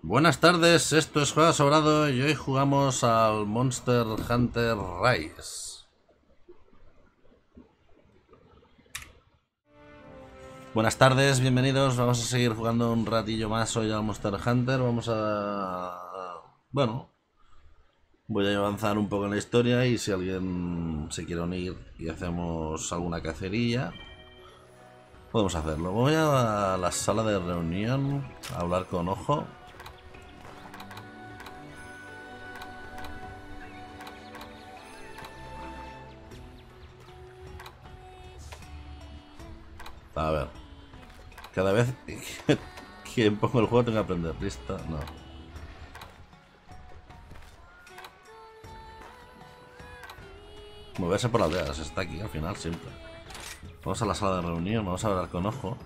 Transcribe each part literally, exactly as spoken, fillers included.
Buenas tardes, esto es Juega Sobrado y hoy jugamos al Monster Hunter Rise. Buenas tardes, bienvenidos, vamos a seguir jugando un ratillo más hoy al Monster Hunter. Vamos a... Bueno, voy a avanzar un poco en la historia y si alguien se quiere unir y hacemos alguna cacería, podemos hacerlo. Voy a la sala de reunión a hablar con Ojo. A ver, cada vez que pongo el juego tengo que aprender. ¿Lista? No. Moverse por aldeas, está aquí al final siempre. Vamos a la sala de reunión, vamos a hablar con Ojo.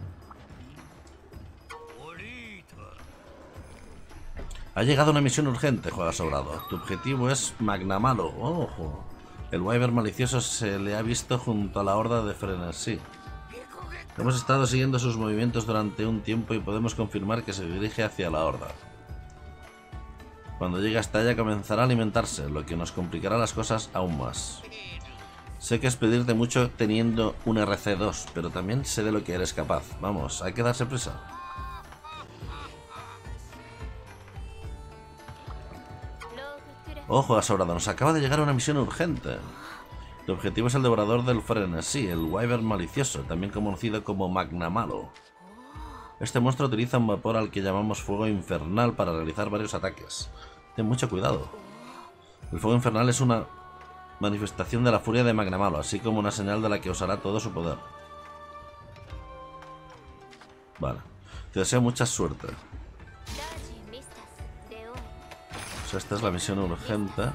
Ha llegado una misión urgente, Juega Sobrado. Tu objetivo es Magnamalo. Ojo. El Wyvern malicioso se le ha visto junto a la horda de Frenesí. Hemos estado siguiendo sus movimientos durante un tiempo y podemos confirmar que se dirige hacia la horda. Cuando llegue hasta ella comenzará a alimentarse, lo que nos complicará las cosas aún más. Sé que es pedirte mucho teniendo un R C dos, pero también sé de lo que eres capaz. Vamos, hay que darse prisa. Ojo, Asobrado, nos acaba de llegar una misión urgente. Tu objetivo es el devorador del frenesí, el Wyvern malicioso, también conocido como Magnamalo. Este monstruo utiliza un vapor al que llamamos fuego infernal para realizar varios ataques. Ten mucho cuidado. El fuego infernal es una manifestación de la furia de Magnamalo, así como una señal de la que usará todo su poder. Vale. Te deseo mucha suerte. Pues esta es la misión urgente.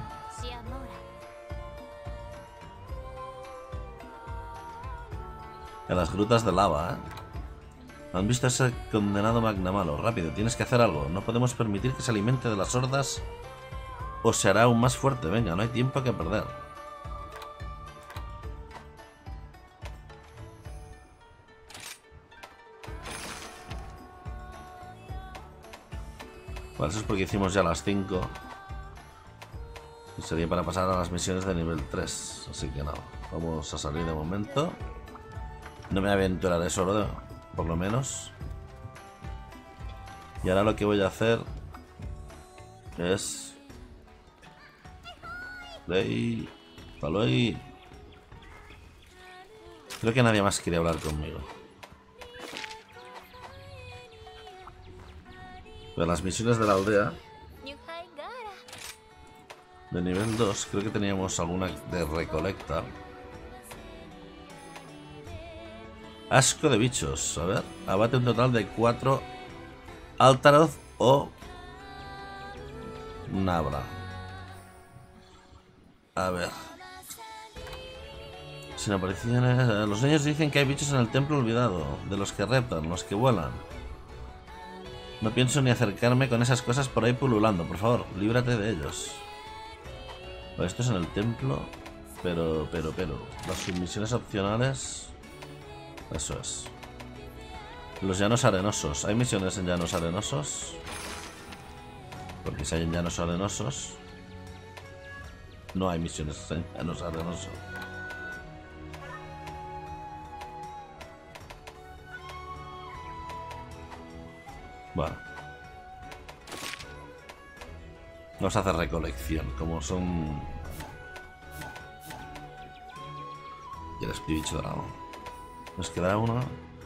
En las grutas de lava, ¿eh? Han visto a ese condenado Magnamalo. Rápido, tienes que hacer algo. No podemos permitir que se alimente de las hordas o se hará aún más fuerte. Venga, no hay tiempo que perder. Vale, eso es porque hicimos ya las cinco. Y sería para pasar a las misiones de nivel tres. Así que no, vamos a salir de momento. No me aventuraré solo, por lo menos. Y ahora lo que voy a hacer es... Play... Play... Creo que nadie más quiere hablar conmigo. Pero las misiones de la aldea de nivel dos, creo que teníamos alguna de recolecta. Asco de bichos, a ver. Abate un total de cuatro Altaroth o Nabra. A ver. Sin apariciones. Los niños dicen que hay bichos en el templo olvidado, de los que reptan, los que vuelan. No pienso ni acercarme con esas cosas por ahí pululando. Por favor, líbrate de ellos. Vale, esto es en el templo. Pero, pero, pero. Las submisiones opcionales. Eso es. Los llanos arenosos. ¿Hay misiones en llanos arenosos? Porque si hay en llanos arenosos, no hay misiones en llanos arenosos. Bueno. Vamos a hacer recolección. Como son... Y el espíritu dorado. Nos quedará uno.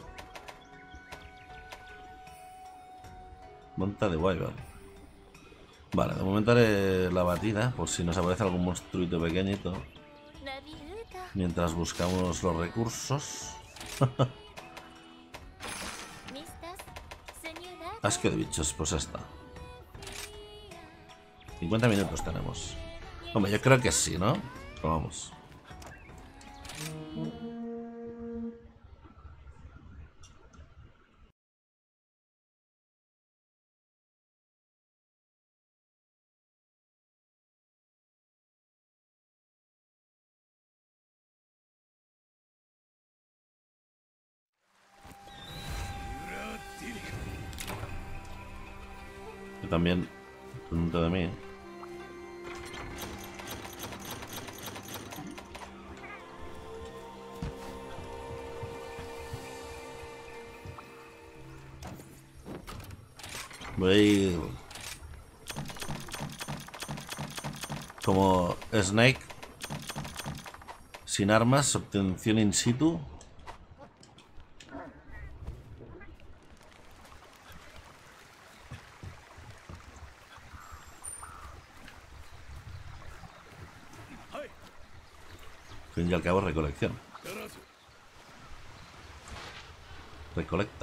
Monta de Wyvern. Vale, de momento haré la batida, por si nos aparece algún monstruito pequeñito. Mientras buscamos los recursos. Asco de bichos, pues esta. cincuenta minutos tenemos. Hombre, yo creo que sí, ¿no? Vamos. También pregunta de mí. Voy a ir como Snake, sin armas, obtención in situ. Fin y al cabo, recolección. Recolecta.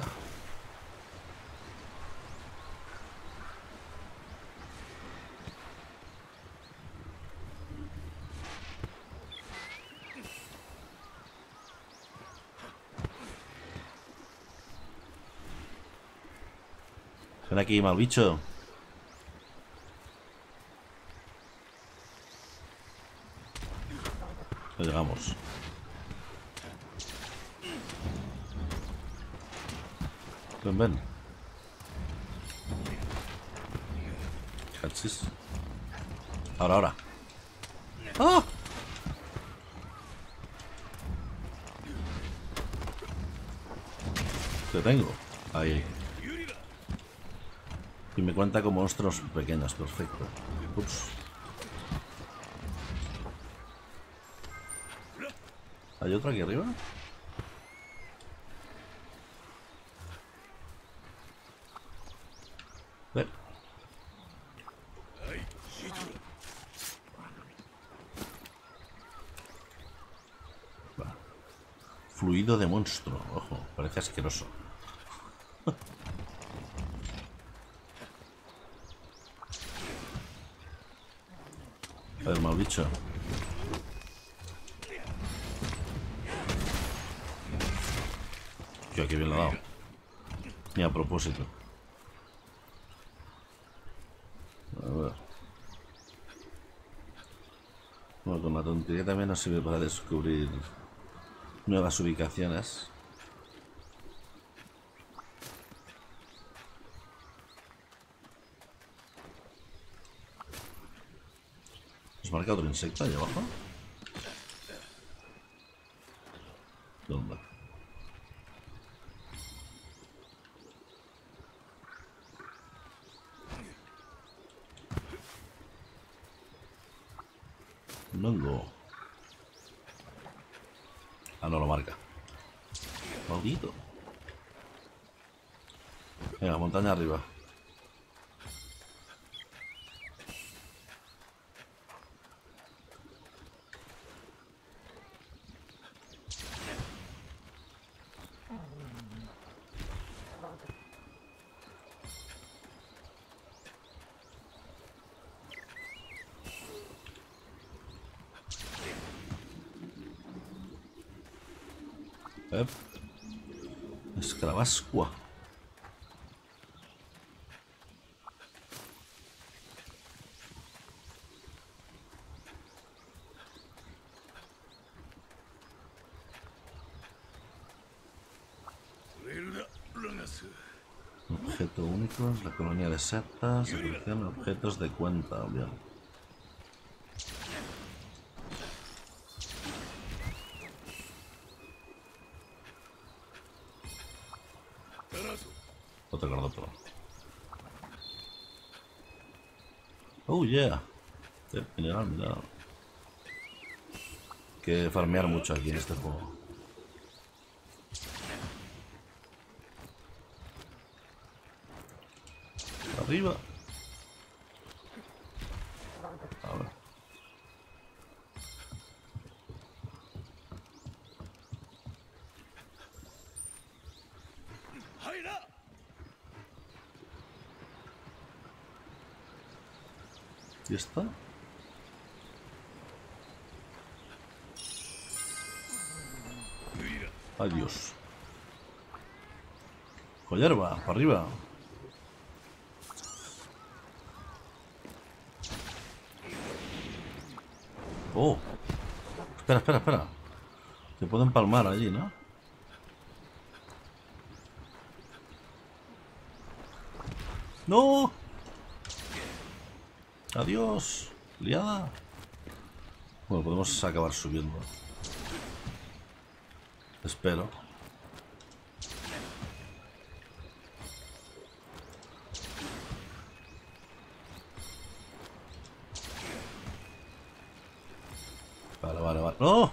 Ven aquí, mal bicho. No llegamos. Ven, ven. Cachis. Ahora, ahora. ¡Ah! Te tengo. Ahí. Y me cuenta con monstruos pequeños, perfecto. Ups. ¿Hay otro aquí arriba? Ven. Va. Fluido de monstruo. Ojo, parece asqueroso. A ver, mal bicho. Tío, qué bien lo ha dado. Ni a propósito. A ver. Bueno, con la tontería también nos sirve para descubrir nuevas ubicaciones. ¿Nos marca otro insecto ahí abajo? ¿Dónde? Nongo. Ah, no lo marca. Maldito. Venga, montaña arriba. Ep. Escarabascua. Objeto único, la colonia de setas, selección objetos de cuenta, bien. Otro cardóptero. Oh yeah. Eh, mineral, mineral. Hay que farmear mucho aquí en este juego. Arriba. A ver. ¿Y está? Adiós. Collerba, para arriba. Oh. Espera, espera, espera. Se puede empalmar allí, ¿no? ¡No! Adiós. Liada. Bueno, podemos acabar subiendo. Espero. Vale, vale, vale. ¡No!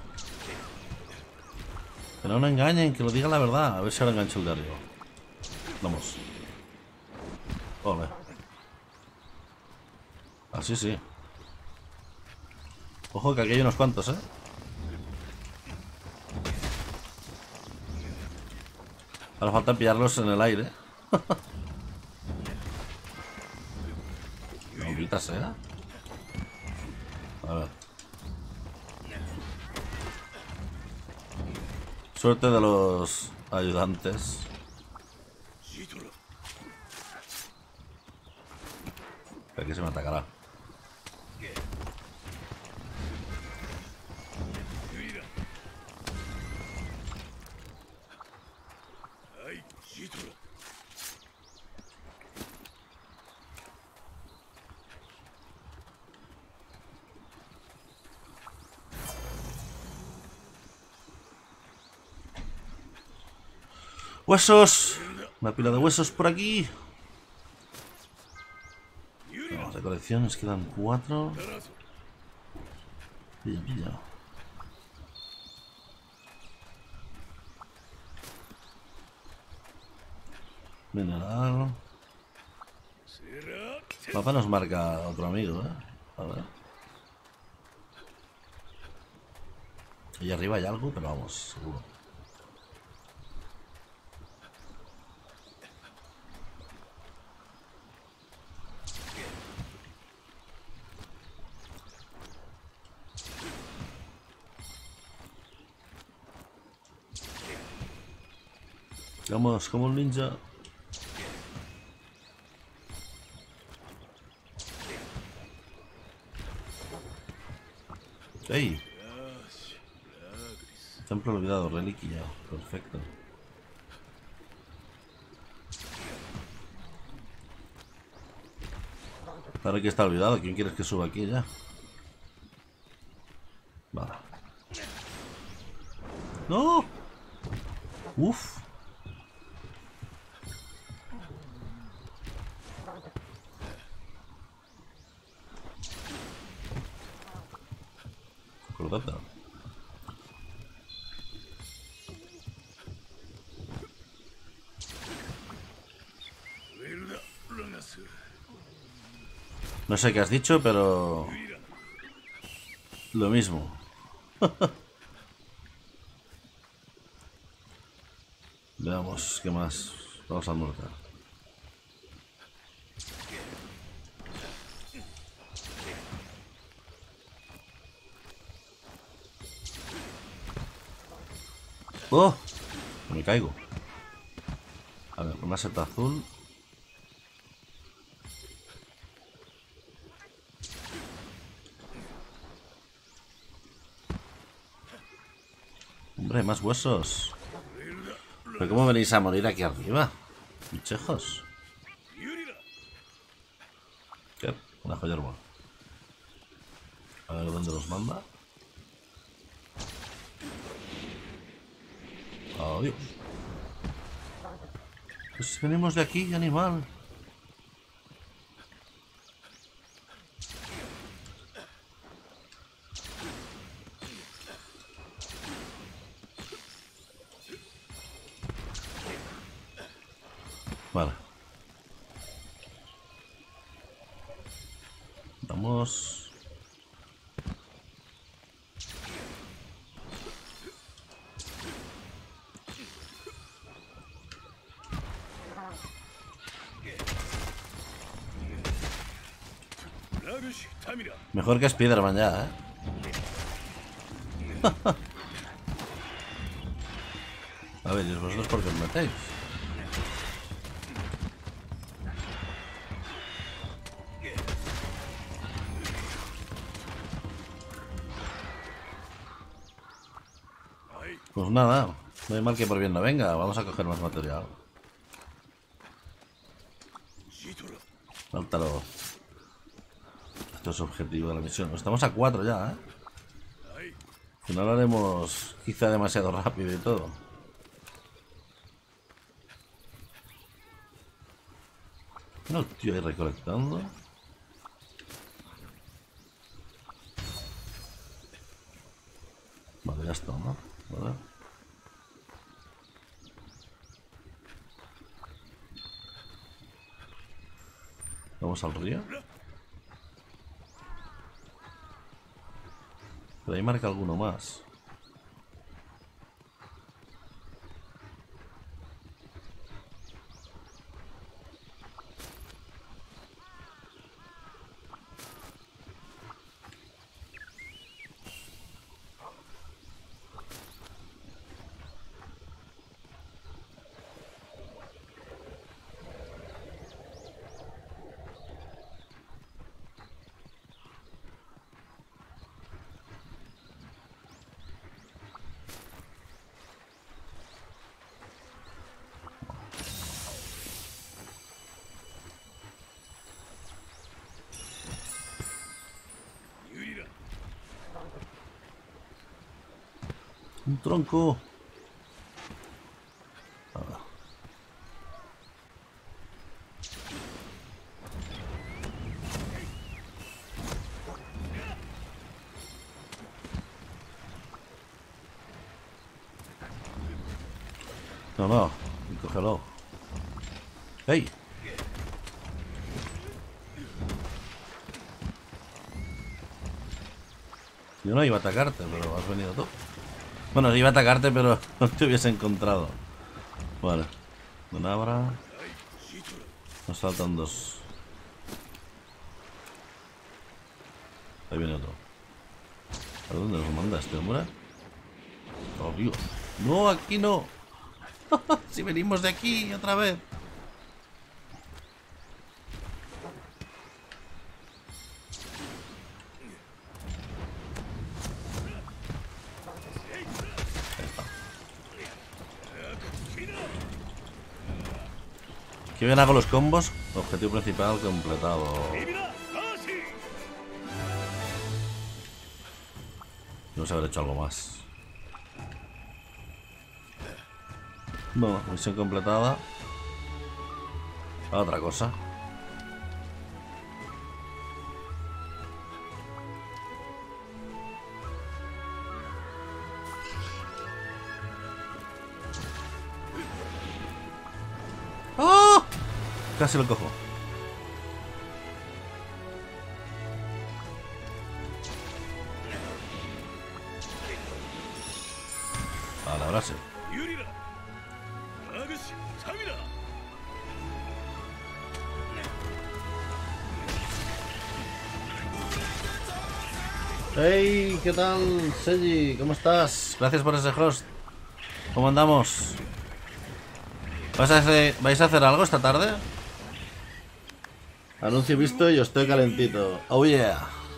Que no nos engañen, que lo digan la verdad. A ver si ahora engancho el de arriba. Vamos. Ole. Así sí. Ojo que aquí hay unos cuantos, ¿eh? Ahora falta pillarlos en el aire. Maldita sea. A ver. Suerte de los ayudantes. Aquí se me atacará. ¡Huesos! Una pila de huesos por aquí. Vamos, de colecciones quedan cuatro. Pilla, pilla. Mineral. Papá nos marca otro amigo, ¿eh? A ver. Ahí arriba hay algo, pero vamos, seguro. Vamos, como un ninja. ¡Ey! Templo olvidado, reliquia. Perfecto. Ahora que está olvidado, ¿quién quieres que suba aquí ya? Vale. ¡No! ¡Uf! Acordate. No sé qué has dicho, pero... lo mismo. Veamos qué más. Vamos al norte. ¡Oh! Me caigo. A ver, una seta azul. Hombre, más huesos. ¿Pero cómo venís a morir aquí arriba? Bichejos. ¿Qué? Una joya hermosa. A ver dónde los manda. Adiós. Pues venimos de aquí, animal. Vale. Vamos. Mejor que Spiderman ya, ¿eh? A ver, ¿y vosotros por qué os metéis? Pues nada, no hay mal que por bien no venga. Vamos a coger más material. Falta lo... Esto es objetivo de la misión. Estamos a cuatro ya, ¿eh? Que no lo haremos quizá demasiado rápido y todo. No, tío, ahí recolectando. Vale, ya está, ¿no? Vale. Vamos al río. Pero ahí marca alguno más. Un tronco. Ah. No, no, cógelo. ¡Ey! Yo no iba a atacarte, pero has venido tú. Bueno, iba a atacarte, pero no te hubiese encontrado. Vale. Donabra. Nos faltan dos. Ahí viene otro. ¿A dónde nos manda este hombre? Oh, Dios. No, aquí no. Si venimos de aquí otra vez. Que bien hago los combos. Objetivo principal completado. Vamos a haber hecho algo más. Bueno, misión completada. Otra cosa. ¡Oh! Casi lo cojo. Vale, ahora sí. Hey, ¿qué tal, Seiji? ¿Cómo estás? Gracias por ese host. ¿Cómo andamos? ¿Vais a hacer, ¿Vais a hacer algo esta tarde? Anuncio visto y yo estoy calentito. Oh yeah.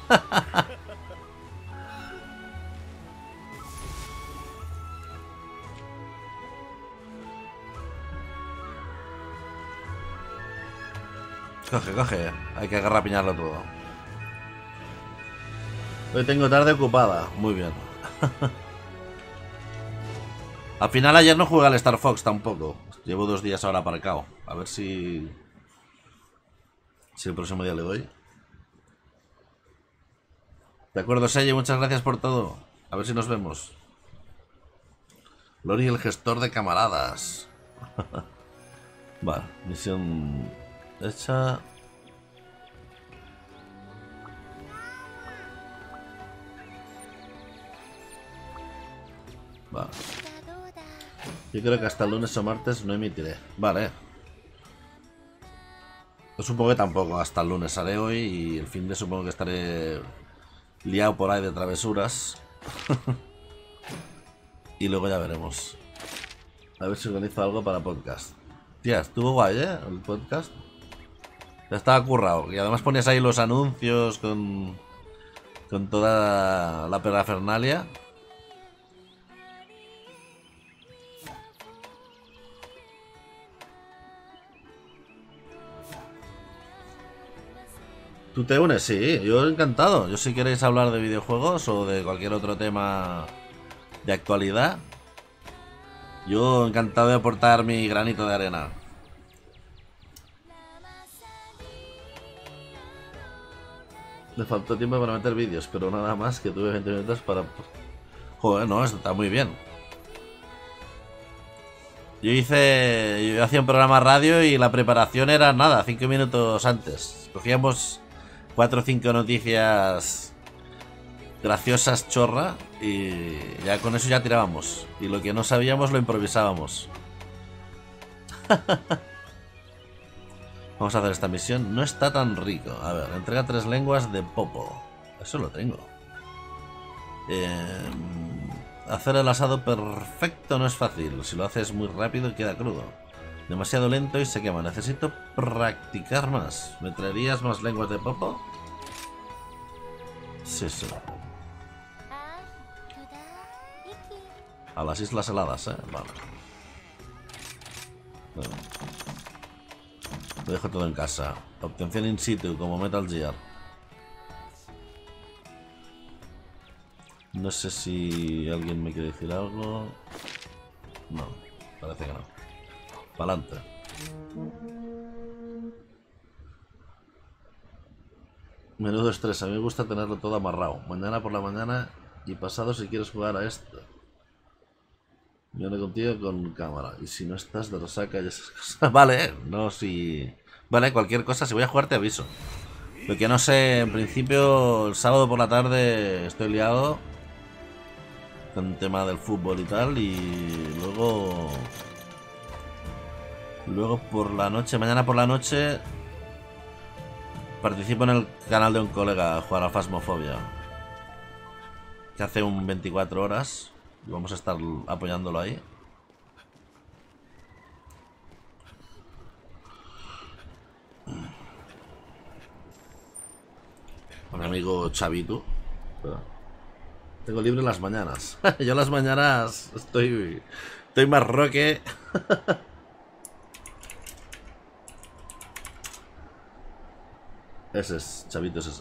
Coge, coge. Hay que agarrapiñarlo todo. Hoy tengo tarde ocupada. Muy bien. Al final ayer no jugué al Star Fox tampoco. Llevo dos días ahora aparcado. A ver si... Si el próximo día le doy. De acuerdo, Seye, muchas gracias por todo. A ver si nos vemos. Lori, el gestor de camaradas. Vale, misión hecha. Vale. Yo creo que hasta el lunes o martes no emitiré. Vale. Yo supongo que tampoco. Hasta el lunes haré hoy y el fin de supongo que estaré liado por ahí de travesuras. Y luego ya veremos. A ver si organizo algo para podcast. Tía, estuvo guay, ¿eh? El podcast. Ya estaba currado. Y además ponías ahí los anuncios con... Con toda la parafernalia. ¿Tú te unes? Sí, yo encantado. Yo si queréis hablar de videojuegos o de cualquier otro tema de actualidad, yo encantado de aportar mi granito de arena. Me faltó tiempo para meter vídeos, pero nada más que tuve veinte minutos para... Joder, no, esto está muy bien. Yo hice... Yo hacía un programa radio y la preparación era nada, cinco minutos antes. Cogíamos cuatro o cinco noticias graciosas, chorra, y ya con eso ya tirábamos. Y lo que no sabíamos lo improvisábamos. Vamos a hacer esta misión. No está tan rico. A ver, entrega tres lenguas de Popo. Eso lo tengo. Eh, hacer el asado perfecto no es fácil. Si lo haces muy rápido queda crudo. Demasiado lento y se quema. Necesito practicar más. ¿Me traerías más lenguas de Popo? Sí, sí. A las islas heladas, eh. Vale. Bueno. Lo dejo todo en casa. Obtención in situ, como Metal Gear. No sé si alguien me quiere decir algo. No, parece que no. Pa'lante. Menudo estrés, a mí me gusta tenerlo todo amarrado. Mañana por la mañana y pasado si quieres jugar a esto. Viene contigo con cámara. Y si no estás de resaca y esas cosas. Vale, no, si... Vale, cualquier cosa, si voy a jugar te aviso. Lo que no sé, en principio, el sábado por la tarde estoy liado con el tema del fútbol y tal. Y luego... Luego por la noche, mañana por la noche... Participo en el canal de un colega a jugar a Phasmophobia. Que hace un veinticuatro horas. Y vamos a estar apoyándolo ahí. Mi amigo Chavito. Tengo libre las mañanas. Yo las mañanas estoy... Estoy más roque. Ese es, Chavito es ese.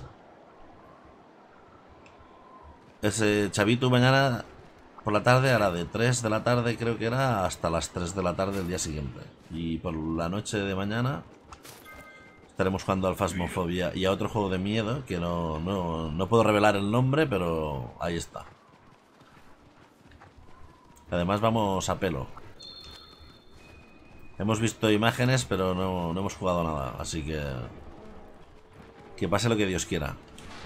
Ese Chavito mañana... Por la tarde hará de tres de la tarde, creo que era, hasta las tres de la tarde del día siguiente. Y por la noche de mañana estaremos jugando al Phasmophobia y a otro juego de miedo que no, no, no puedo revelar el nombre, pero ahí está. Además vamos a pelo. Hemos visto imágenes, pero no, no hemos jugado nada, así que... Que pase lo que Dios quiera.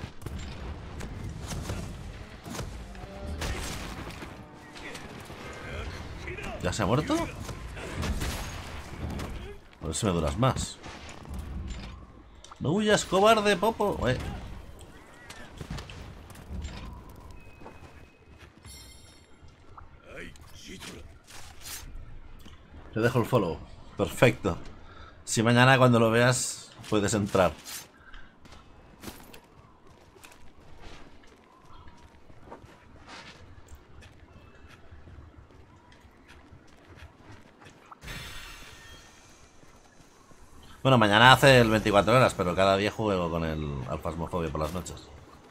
¿Ya se ha muerto? A ver si me duras más. No huyas, cobarde, Popo. Eh. Te dejo el follow. Perfecto. Si mañana cuando lo veas puedes entrar. Bueno, mañana hace el veinticuatro horas, pero cada día juego con el al Phasmophobia por las noches.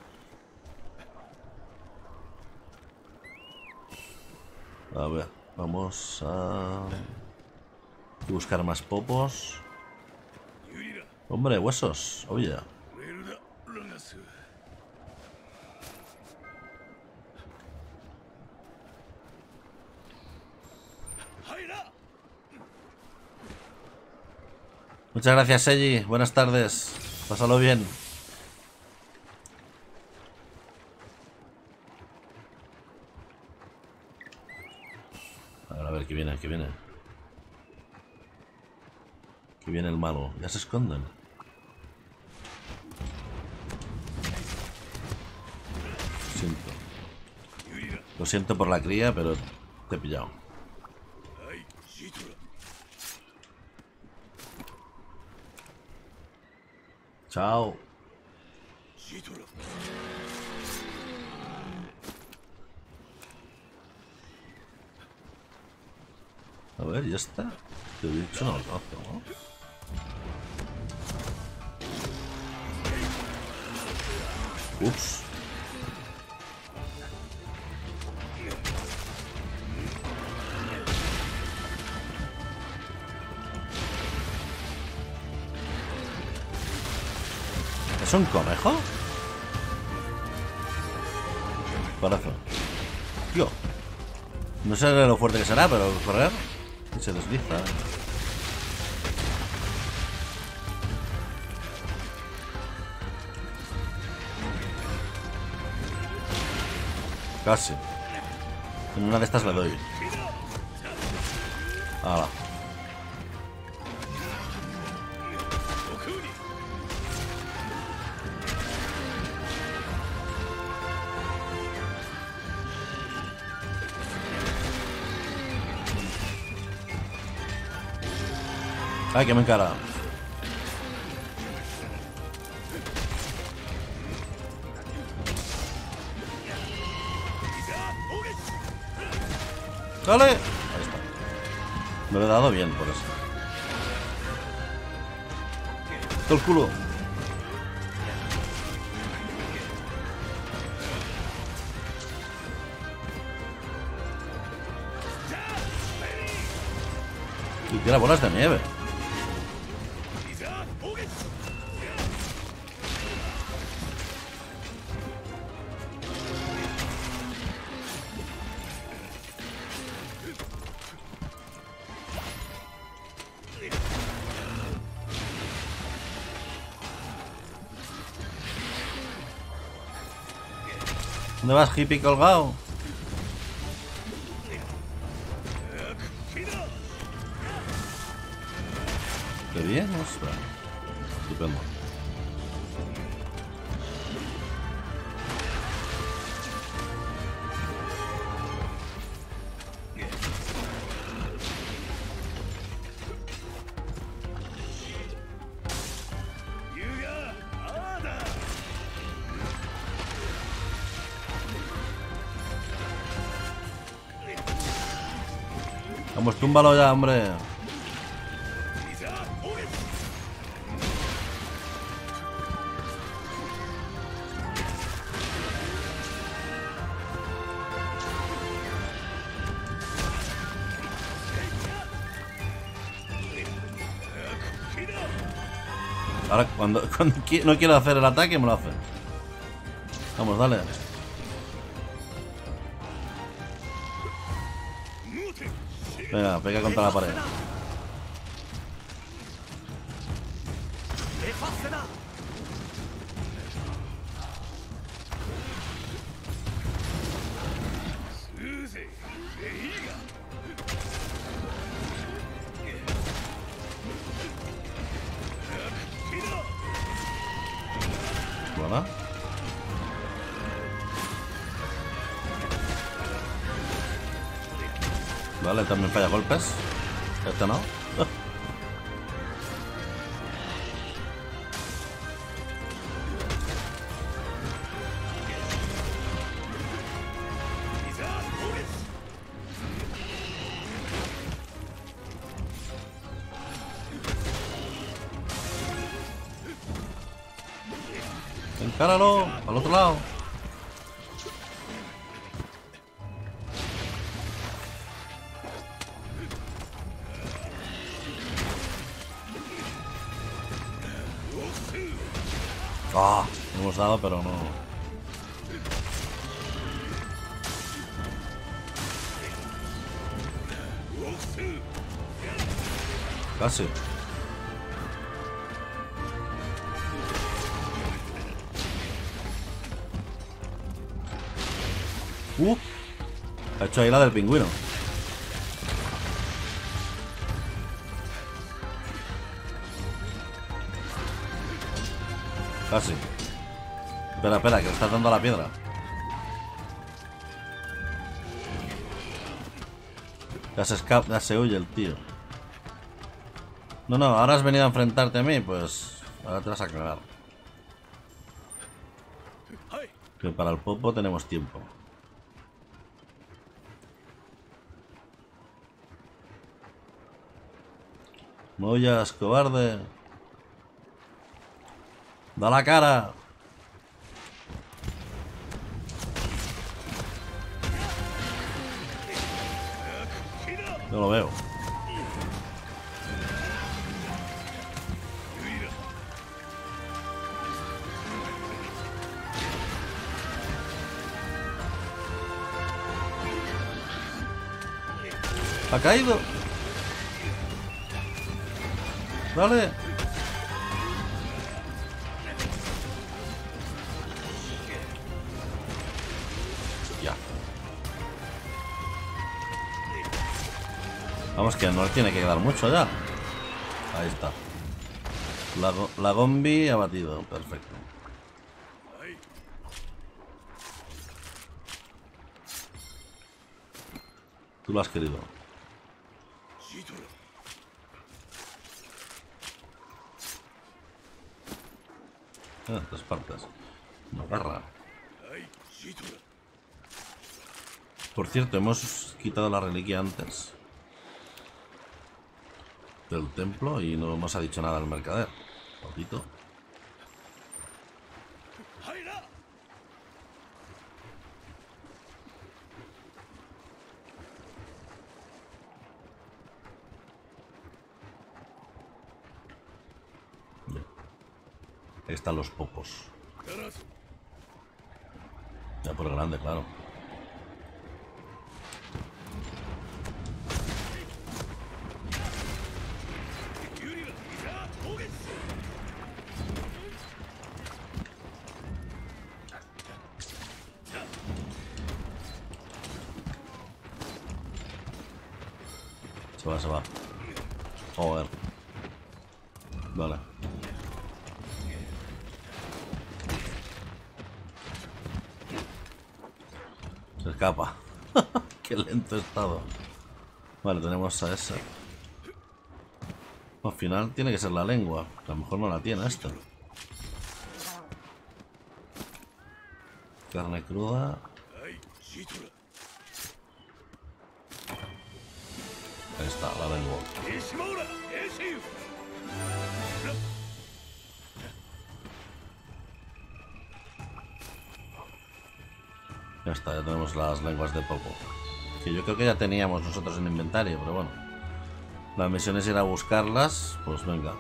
A ver, vamos a buscar más popos. Hombre, huesos, oye. Muchas gracias, Seiji. Buenas tardes. Pásalo bien. A ver, a ver, ¿qué viene? ¿Qué viene? ¿Qué viene el malo? ¿Ya se esconden? Lo siento. Lo siento por la cría, pero te he pillado. Chao. A ver, ya está. Te he dicho no lo conozco, ¿no? Ups. ¿Es un conejo? Parece. Tío. No sé lo fuerte que será, pero correr. Y se desliza. Casi. En una de estas le doy. Ahora. Ay, que me encara. ¡Dale! Ahí está. Me lo he dado bien por eso. ¡Todo el culo! Y tira bolas de nieve. ¿Dónde vas, hippie colgado? Qué bien, ostras. Estupendo. Vamos, túmbalo ya, hombre. Ahora, cuando, cuando no quiero hacer el ataque, me lo hace. Vamos, dale. Venga, pega contra la pared. Voilà. Vale, también falla golpes. Este no. Encáralo, al otro lado. Ah, lo hemos dado, pero no. Casi. Uh, ha hecho ahí la del pingüino. Casi. Espera, espera, que le estás dando a la piedra. Ya se escapa, ya se huye el tío. No, no, ahora has venido a enfrentarte a mí, pues ahora te vas a cagar. Que para el popo tenemos tiempo. No huyas, cobarde. Da la cara. No lo veo. Ha caído. Vale. Ya. Vamos, que no le tiene que quedar mucho ya. Ahí está. La, la Gombi abatido. Perfecto. Tú lo has querido. Ah, tres partes. Una garra. Por cierto, hemos quitado la reliquia antes del templo y no nos ha dicho nada el mercader. Poquito. Ahí están los popos. Ya por grande, claro. Se va, se va. Joder. Vale. Se escapa. Qué lento he estado. Vale, tenemos a ese. Al final tiene que ser la lengua. A lo mejor no la tiene esta. Carne cruda. Ahí está, la lengua. Ya está, ya tenemos las lenguas de popo. Que yo creo que ya teníamos nosotros en inventario, pero bueno. La misión es ir a buscarlas, pues venga.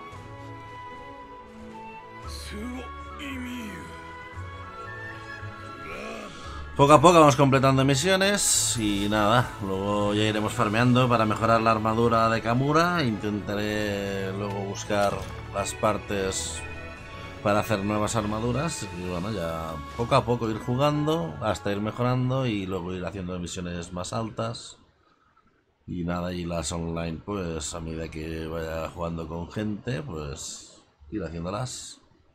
Poco a poco vamos completando misiones y nada, luego ya iremos farmeando para mejorar la armadura de Kamura. Intentaré luego buscar las partes para hacer nuevas armaduras y bueno, ya poco a poco ir jugando hasta ir mejorando y luego ir haciendo misiones más altas. Y nada, y las online, pues a medida que vaya jugando con gente, pues ir haciéndolas.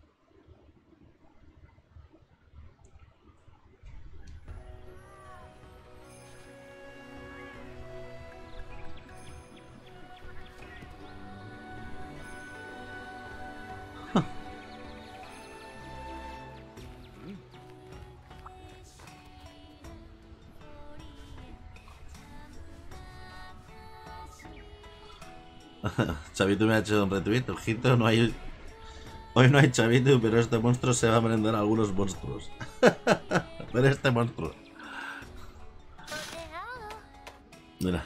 Chavito me ha hecho un retweet, ojito, no hay... Hoy no hay Chavito, pero este monstruo se va a merendar a algunos monstruos. Pero este monstruo. Mira.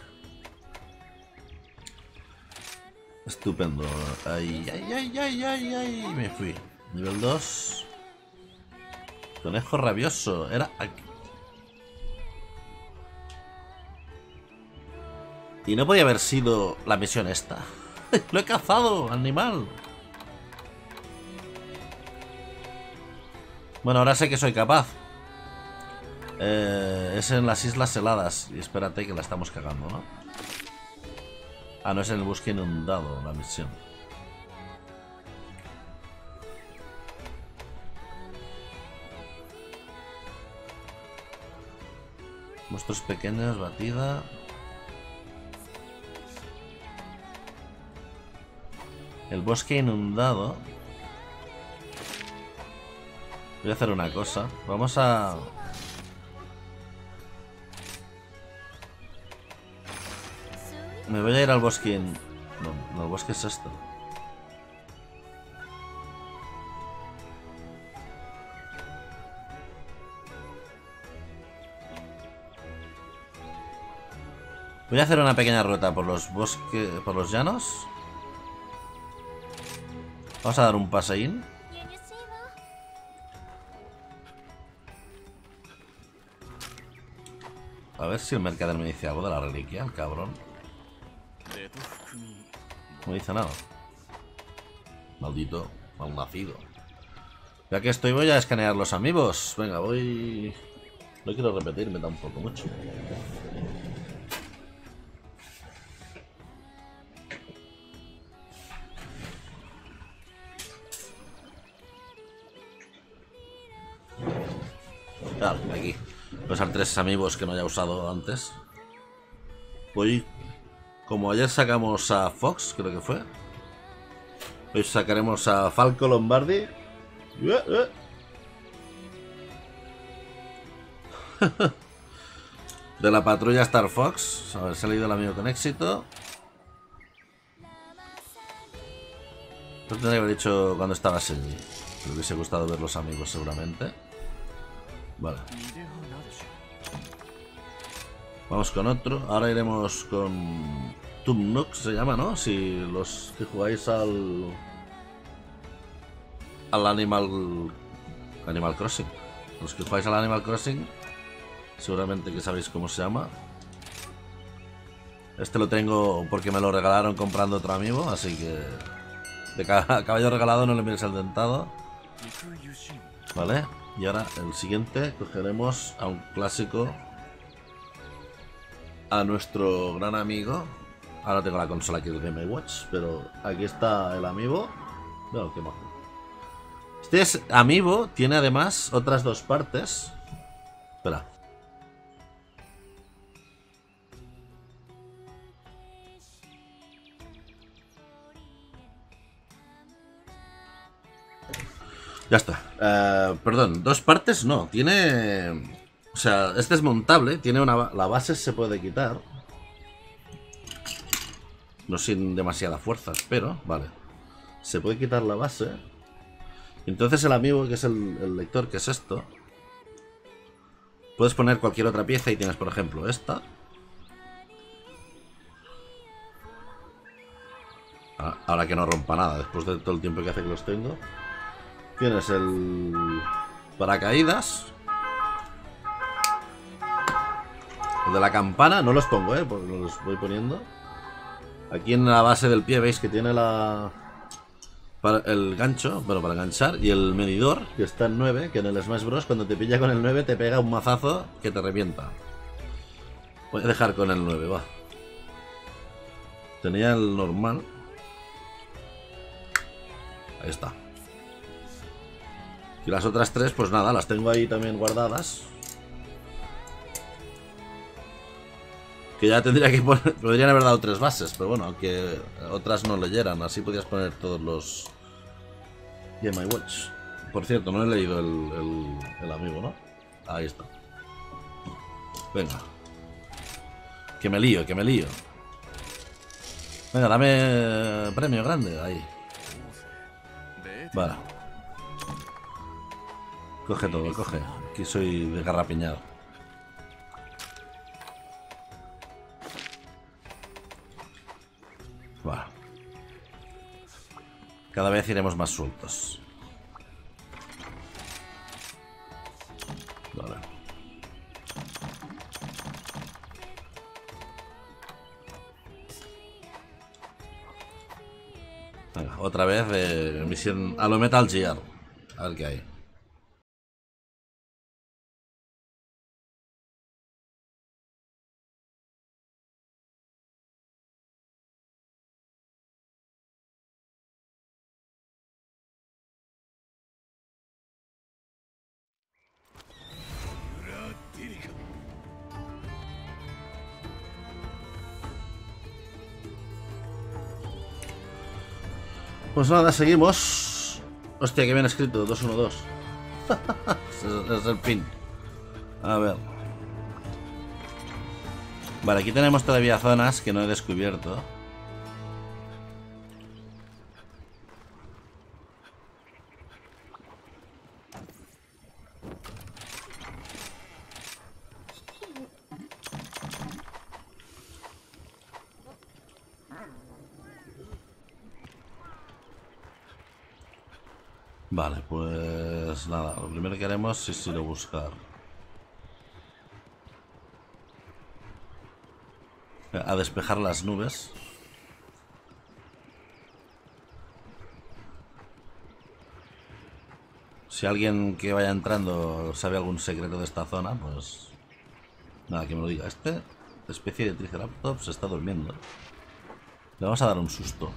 Estupendo. Ay, ay, ay, ay, ay, ay. Me fui. Nivel dos. Conejo rabioso. Era aquí. Y no podía haber sido la misión esta. Lo he cazado, animal. Bueno, ahora sé que soy capaz. Eh, es en las Islas Heladas. Y espérate que la estamos cagando, ¿no? Ah, no, es en el bosque inundado la misión. Monstruos pequeños, batida. El bosque inundado. Voy a hacer una cosa. Vamos a... Me voy a ir al bosque... In... No, no, el bosque es esto. Voy a hacer una pequeña ruta por los bosques, por los llanos. Vamos a dar un paseín. A ver si el mercader me dice algo de la reliquia, el cabrón. No me dice nada. Maldito, malnacido. Ya que estoy, voy a escanear los amigos. Venga, voy... No quiero repetirme tampoco mucho. Claro, aquí. Voy a usar tres amigos que no haya usado antes. Voy... Como ayer sacamos a Fox, creo que fue. Hoy sacaremos a Falco Lombardi. De la patrulla Star Fox. A ver, se ha leído el amigo con éxito. Lo tendría que haber dicho cuando estaba Senji. Me hubiese gustado ver los amigos seguramente. Vale. Vamos con otro. Ahora iremos con Tumnuk, se llama, ¿no? Si los que jugáis al... Al Animal... Animal Crossing. Los que jugáis al Animal Crossing seguramente que sabéis cómo se llama. Este lo tengo porque me lo regalaron comprando otro amigo, así que... De caballo regalado no le mires al dentado. Vale. Y ahora el siguiente cogeremos a un clásico. A nuestro gran amigo. Ahora tengo la consola aquí del Game Watch, pero aquí está el amiibo. No, qué majo. Este es amiibo, tiene además otras dos partes. Espera. Ya está. Uh, perdón, dos partes no. Tiene... O sea, este es montable. Tiene una... La base se puede quitar. No sin demasiada fuerza, pero... Vale. Se puede quitar la base. Entonces el amigo, que es el, el lector, que es esto. Puedes poner cualquier otra pieza y tienes, por ejemplo, esta. Ahora que no rompa nada, después de todo el tiempo que hace que los tengo. Tienes el paracaídas. El de la campana, no los pongo, eh, porque los voy poniendo. Aquí en la base del pie veis que tiene la... Para el gancho, bueno, para enganchar. Y el medidor, que está en nueve, que en el Smash Bros. Cuando te pilla con el nueve te pega un mazazo que te revienta. Voy a dejar con el nueve, va. Tenía el normal. Ahí está. Y las otras tres, pues nada, las tengo ahí también guardadas. Que ya tendría que poner... Podrían haber dado tres bases, pero bueno, aunque otras no leyeran. Así podías poner todos los... Game Watch. Por cierto, no he leído el, el, el amigo, ¿no? Ahí está. Venga. Que me lío, que me lío. Venga, dame premio grande. Ahí. Vale. Coge todo, coge. Aquí soy de garrapiñado. Vale. Cada vez iremos más sueltos. Vale. Venga, otra vez de misión a lo Metal Gear. A ver qué hay. Pues nada, seguimos. Hostia, que bien escrito, dos uno dos. es, es el pin. A ver. Vale, aquí tenemos todavía zonas que no he descubierto. Vale, pues nada, lo primero que haremos es ir a buscar a despejar las nubes. Si alguien que vaya entrando sabe algún secreto de esta zona, pues nada, que me lo diga. Este especie de Triceratops está durmiendo. Le vamos a dar un susto.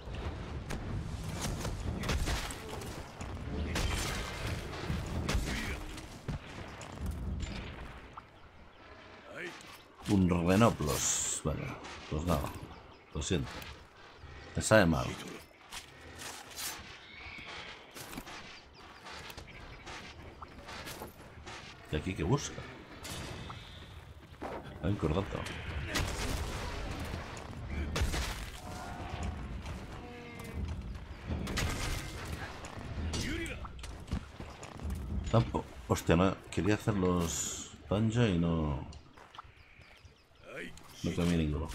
Un Renoplos. Venga, pues nada. Lo siento. Me sabe mal. ¿Y aquí qué busca? Hay un cordato. Tampoco. Hostia, no. Quería hacer los Banjo y no. No comí ninguno.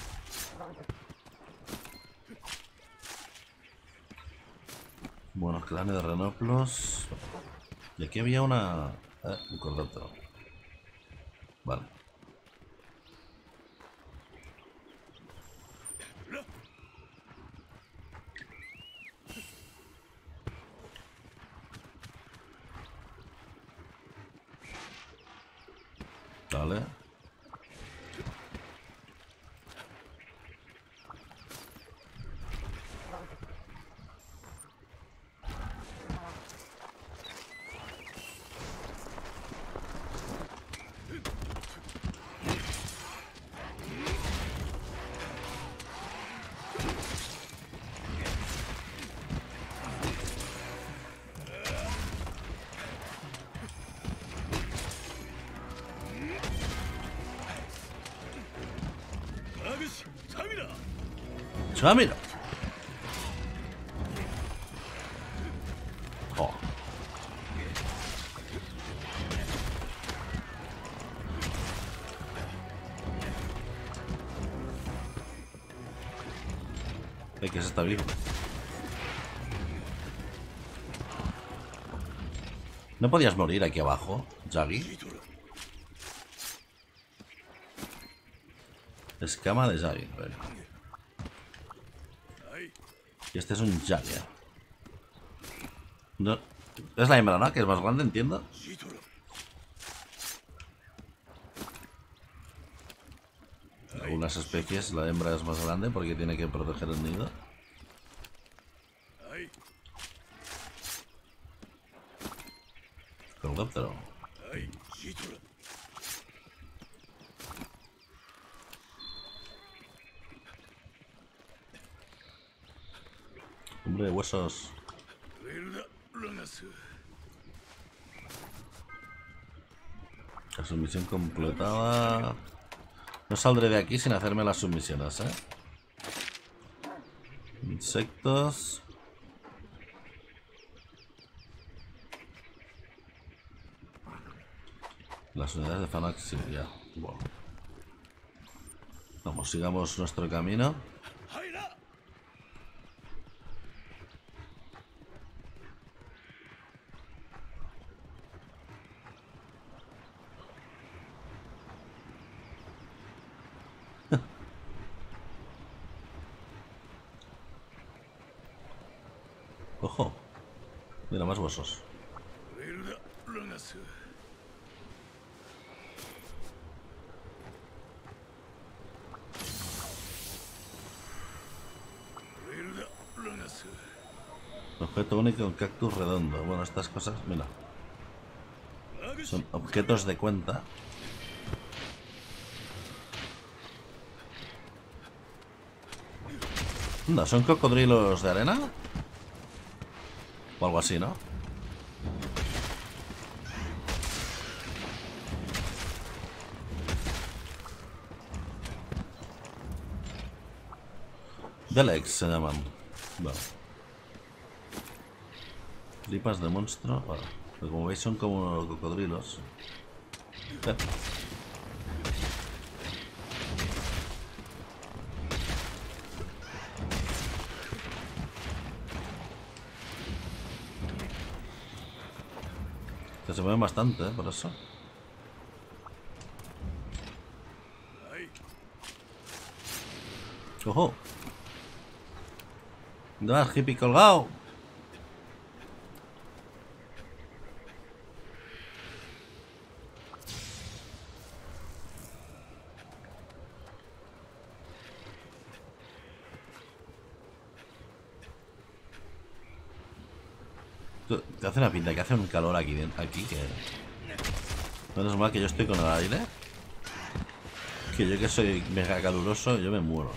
Bueno, cráneo de Renoplos. Y aquí había una. Eh, un cordato. Vale. Vale. ¡Chamira! Oh. Eh, que se está vivo. ¿No podías morir aquí abajo, Jaggi? Escama de Jaggi. Vale. Y este es un Jaggi. No, es la hembra, ¿no? Que es más grande, entiendo. En algunas especies la hembra es más grande porque tiene que proteger el nido. Cordáptero. Hombre de huesos. La submisión completada. No saldré de aquí sin hacerme las submisiones, ¿eh? Insectos. Las unidades de Fanax, sí, ya. Bueno. Vamos, sigamos nuestro camino. Ojo. Mira, más huesos. Objeto único, un cactus redondo. Bueno, estas cosas, mira. Son objetos de cuenta. No, ¿son cocodrilos de arena? O algo así, ¿no? Delex se llaman. Vale. Tripas de monstruo. Vale. Pero como veis son como cocodrilos. ¿Eh? Que se mueven bastante, ¿eh? Por eso. ¡Ojo! ¿Dónde vas, hippie colgado? Te hace una pinta que hace un calor aquí, aquí que... No es mal que yo estoy con el aire. Que yo que soy mega caluroso, yo me muero.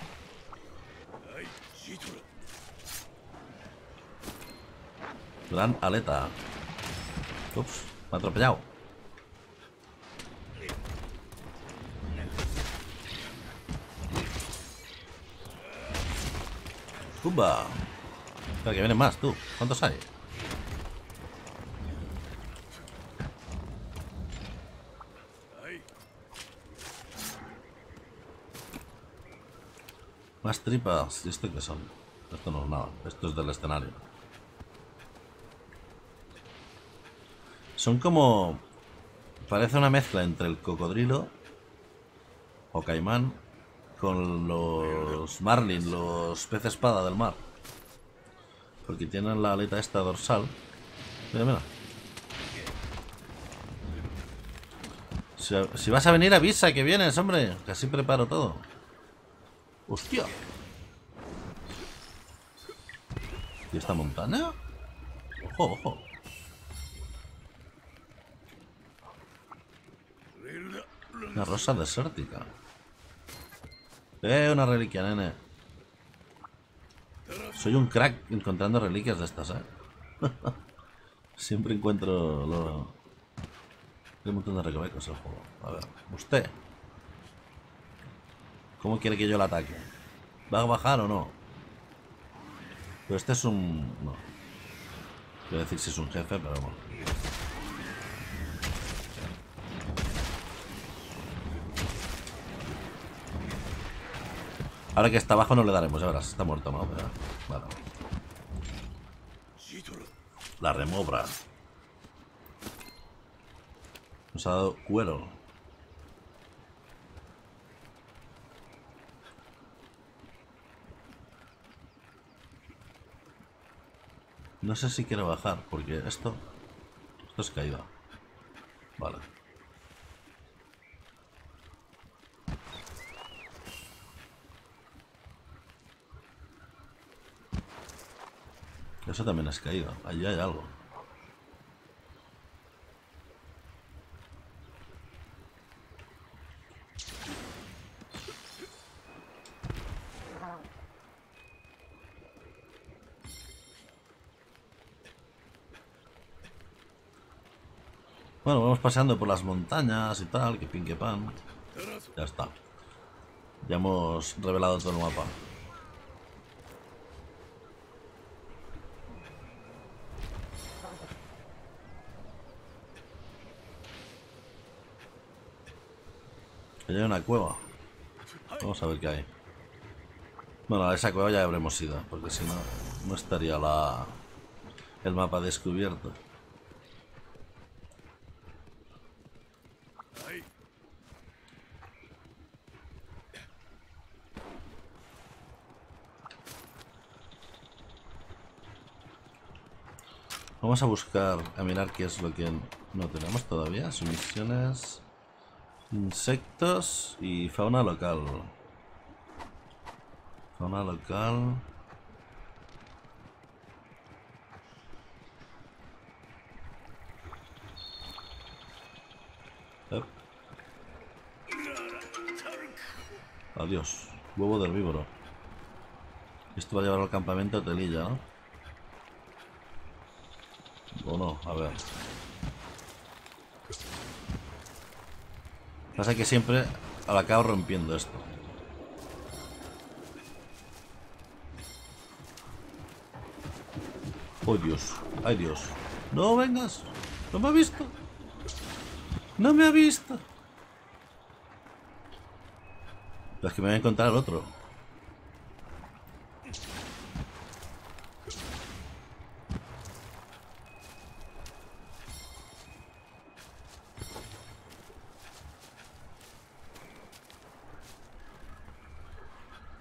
Gran aleta. Ups, me ha atropellado. ¡Pumba! Espera, que vienen más, tú. ¿Cuántos hay? Más tripas. ¿Y esto qué son? Esto no es nada. Esto es del escenario. Son como... Parece una mezcla entre el cocodrilo o caimán con los marlin, los peces espada del mar. Porque tienen la aleta esta dorsal. Mira, mira. Si, si vas a venir, avisa que vienes, hombre. Que así preparo todo. ¡Hostia! ¿Y esta montaña? ¡Ojo, ojo! Una rosa desértica. Eh, una reliquia, nene. Soy un crack encontrando reliquias de estas, eh. Siempre encuentro lo... Hay un montón de recovecos el juego. A ver, usted. ¿Cómo quiere que yo le ataque? ¿Va a bajar o no? Pero este es un... No. Quiero decir si es un jefe, pero bueno. Ahora que está abajo no le daremos, ya verás. Está muerto, ¿no? Pero, bueno. La remobra. Nos ha dado cuero. No sé si quiero bajar, porque esto... Esto es caída. Vale. Eso también es caída. Allí hay algo. Bueno, vamos paseando por las montañas y tal, que pin que pan. Ya está. Ya hemos revelado todo el mapa. Allí hay una cueva. Vamos a ver qué hay. Bueno, a esa cueva ya habremos ido, porque si no, no estaría la... el mapa descubierto. Vamos a buscar, a mirar qué es lo que no tenemos todavía. Sumisiones, insectos y fauna local. Fauna local. Yep. Adiós, huevo de herbívoro. Esto va a llevar al campamento de Telilla, ¿no? O no, a ver. Pasa que siempre la acabo rompiendo esto. Oh Dios, ay Dios. No vengas, no me ha visto. No me ha visto. Pero es que me voy a encontrar el otro.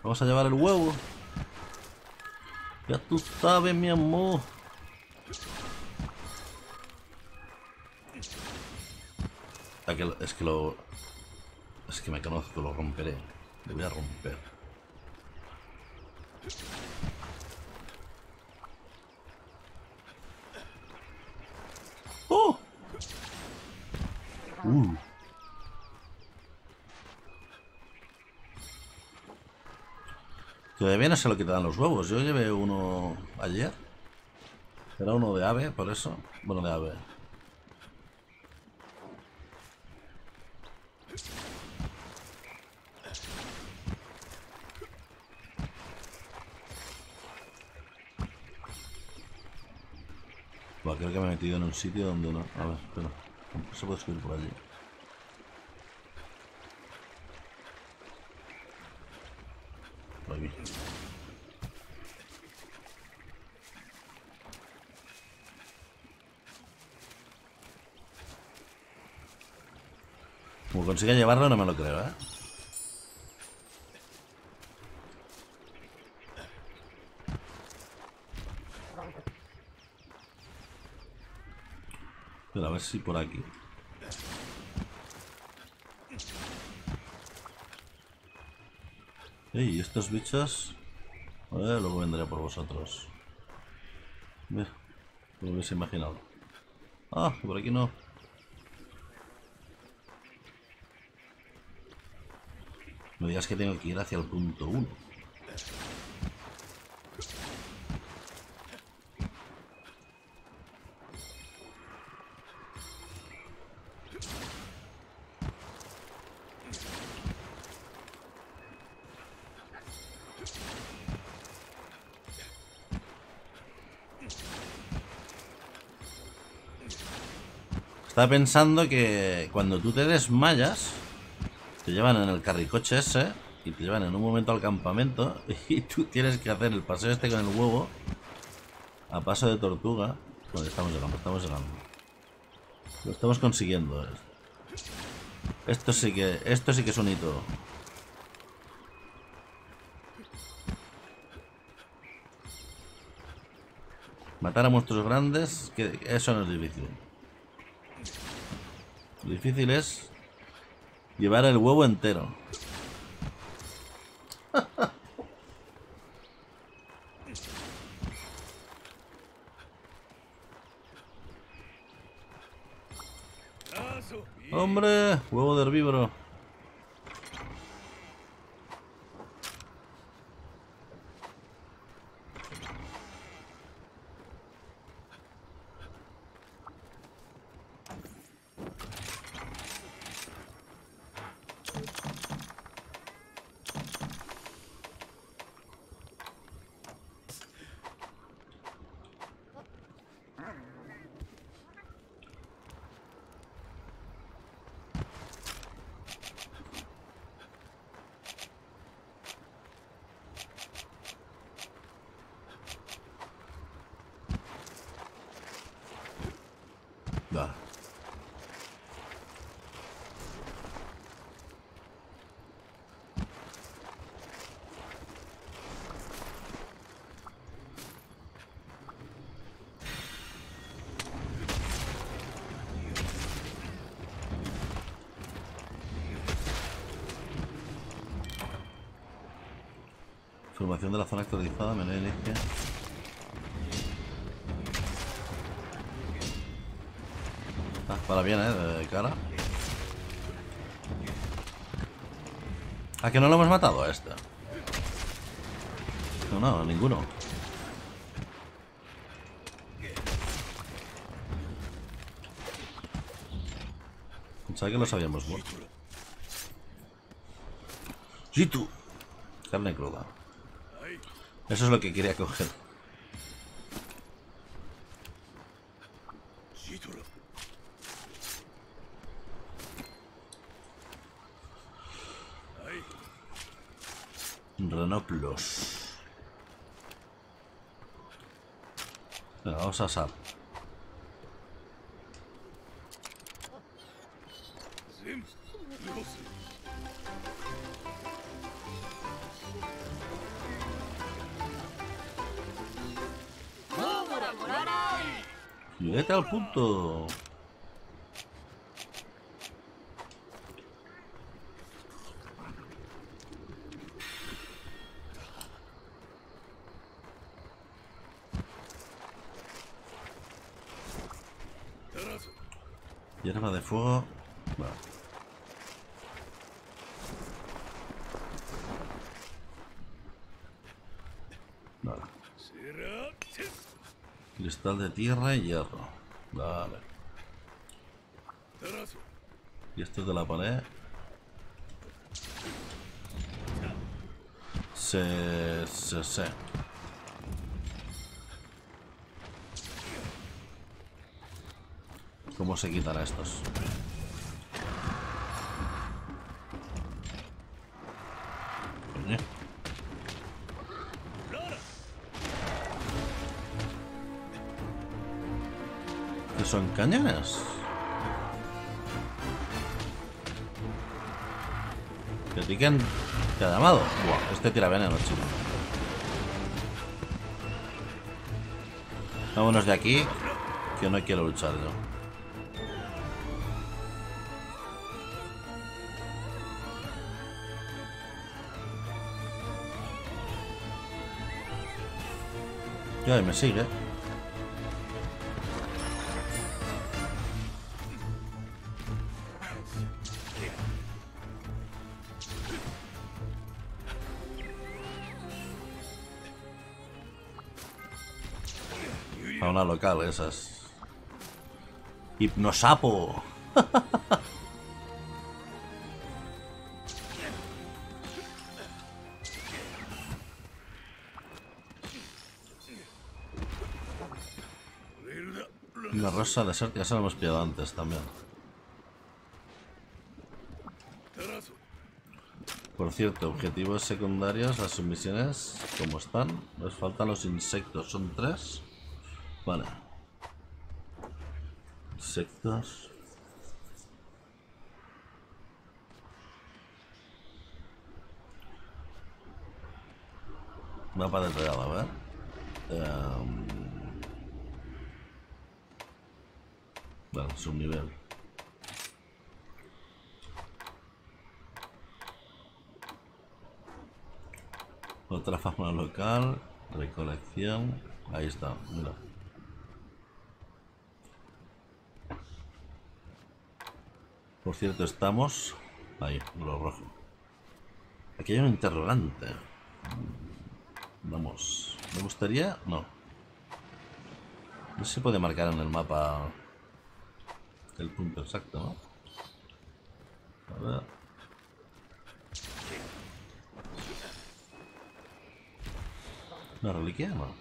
Vamos a llevar el huevo. Ya tú sabes, mi amor. Ah, que lo- es que lo... Es que me conozco, lo romperé. Lo voy a romper. ¡Oh! Uh. Todavía no sé lo que te dan los huevos. Yo llevé uno ayer. Era uno de ave, por eso. Bueno, de ave. Buah, creo que me he metido en un sitio donde no... A ver, espera. ¿Cómo se puede subir por allí? Por aquí. Como consiga llevarlo no me lo creo, ¿eh? Pero a ver si por aquí. Ey, estos bichos... A ver, luego vendré por vosotros. Mira, no lo hubiese imaginado. Ah, por aquí no. No digas que tengo que ir hacia el punto uno. Estaba pensando que cuando tú te desmayas, te llevan en el carricoche ese y te llevan en un momento al campamento y tú tienes que hacer el paseo este con el huevo a paso de tortuga. Bueno, estamos llegando, estamos llegando. Lo estamos consiguiendo. Esto sí que, esto sí que es un hito. Matar a monstruos grandes, que eso no es difícil. Lo difícil es llevar el huevo entero. ¡Hombre! Huevo de herbívoro. Va. Información de la zona actualizada, menú de inicio. Ah, para bien, eh, de cara. ¿A que no lo hemos matado a este? No, no, ninguno. Pensaba que los habíamos muerto. ¡Jitu! Carne cruda. Eso es lo que quería coger. Renoplos. Venga, vamos a asar. Y vete al punto. Hierba de fuego. Vale. Vale. Cristal de tierra y hierro. Vale. Y esto es de la pared. Se... se... se. ¿Cómo se quitan a estos? Coño. ¿Qué son cañones? Que piquen. ¿Te ha llamado? Buah, este tira veneno, chico. Vámonos de aquí, que no quiero luchar yo. Ya, me sigue. Fauna local, esas. Hipnosapo. Una rosa desértica, eso lo hemos pillado antes también. Por cierto, objetivos secundarios, las submisiones, ¿cómo están? Nos faltan los insectos, son tres. Vale. Insectos. Mapa detallado, a ver. Um... Vale, subnivel. Otra fauna local. Recolección. Ahí está, mira. Por cierto, estamos... Ahí, lo rojo. Aquí hay un interrogante. Vamos. ¿Me gustaría? No. No se puede marcar en el mapa el punto exacto, ¿no? A ver. ¿Una reliquia? No.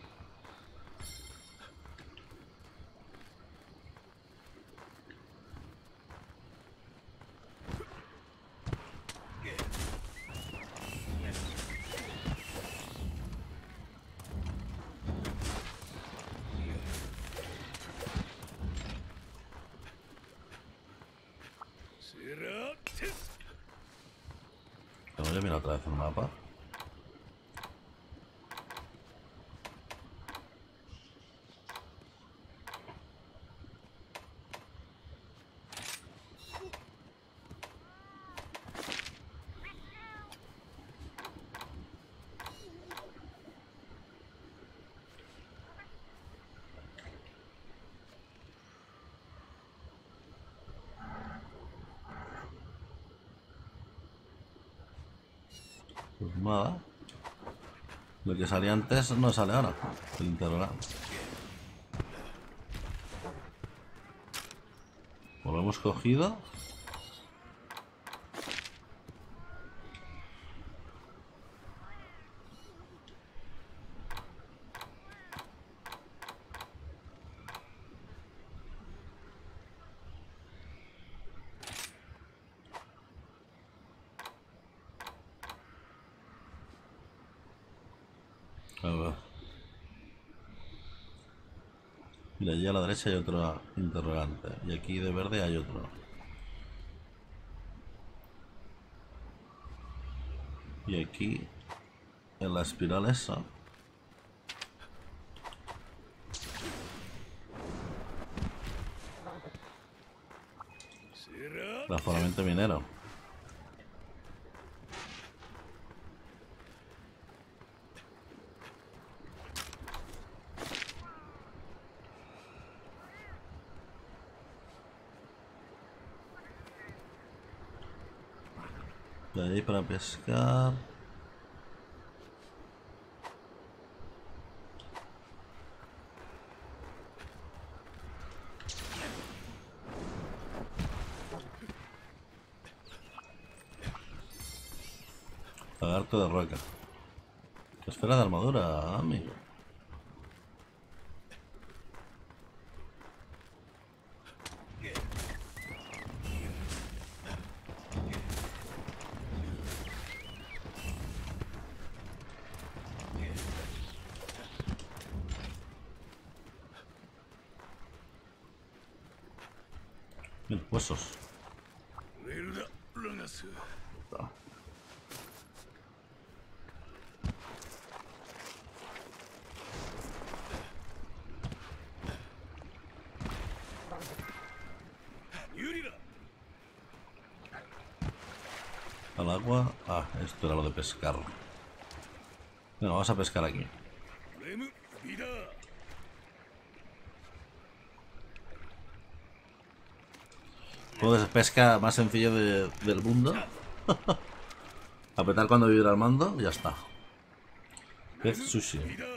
Voy a mirar otra vez el mapa. Pues nada. Lo que salía antes no sale ahora. El interrogante. Pues lo hemos cogido. A ver. Mira, allí a la derecha hay otro interrogante. Y aquí de verde hay otro. Y aquí, en la espiral esa. Aforamiento minero. De ahí para pescar. Lagarto de roca. Esfera de armadura, amigo. Bien, huesos. Al agua. Ah, esto era lo de pescar. Bueno, vamos a pescar aquí. Juego de pesca más sencillo de, del mundo. Apretar cuando vibra el mando y ya está. Pez sushi.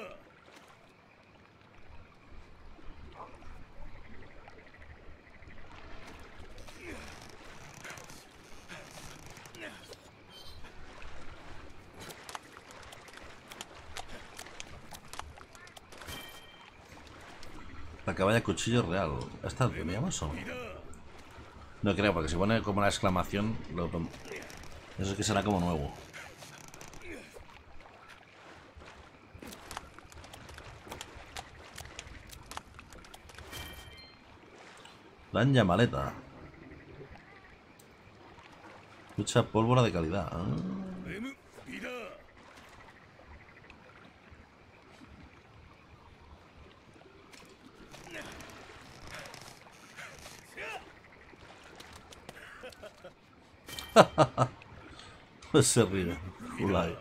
La caballa cuchillo real. ¿Esta la teníamos o no? No creo, porque si pone como la exclamación, lo... eso es que será como nuevo. Lanya maleta. Mucha pólvora de calidad. Ah. Pues se ríe. Ulay.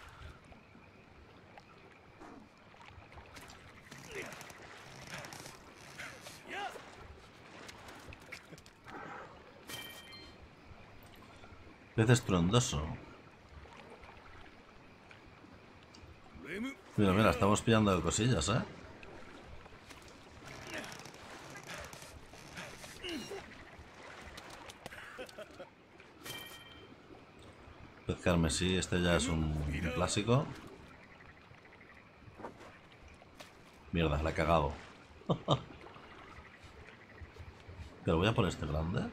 Pez estrondoso. Mira, mira, estamos pillando cosillas, ¿eh? Pez carmesí, este ya es un, un clásico. Mierda, la he cagado. Pero voy a por este grande.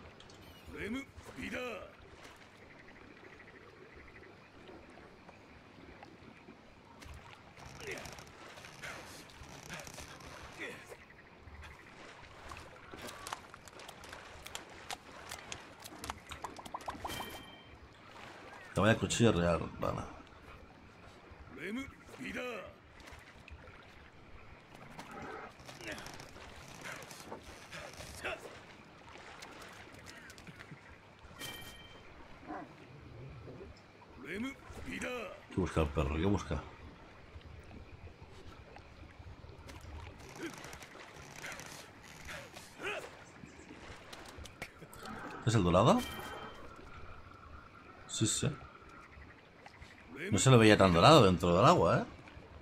Vaya cuchillo real, vale. ¿Qué busca el perro? ¿Qué busca? ¿Es el dorado? Sí, sí. No se lo veía tan dorado dentro del agua, ¿eh?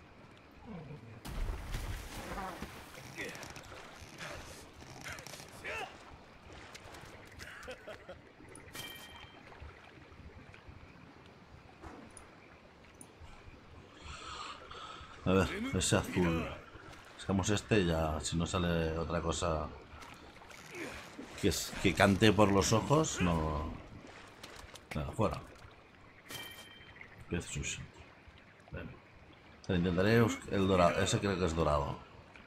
A ver, ese azul. Sacamos este y ya, si no sale otra cosa que, es, que cante por los ojos, no... Nada, fuera. Pez sushi. Bien. Intentaré el dorado. Ese creo que es dorado.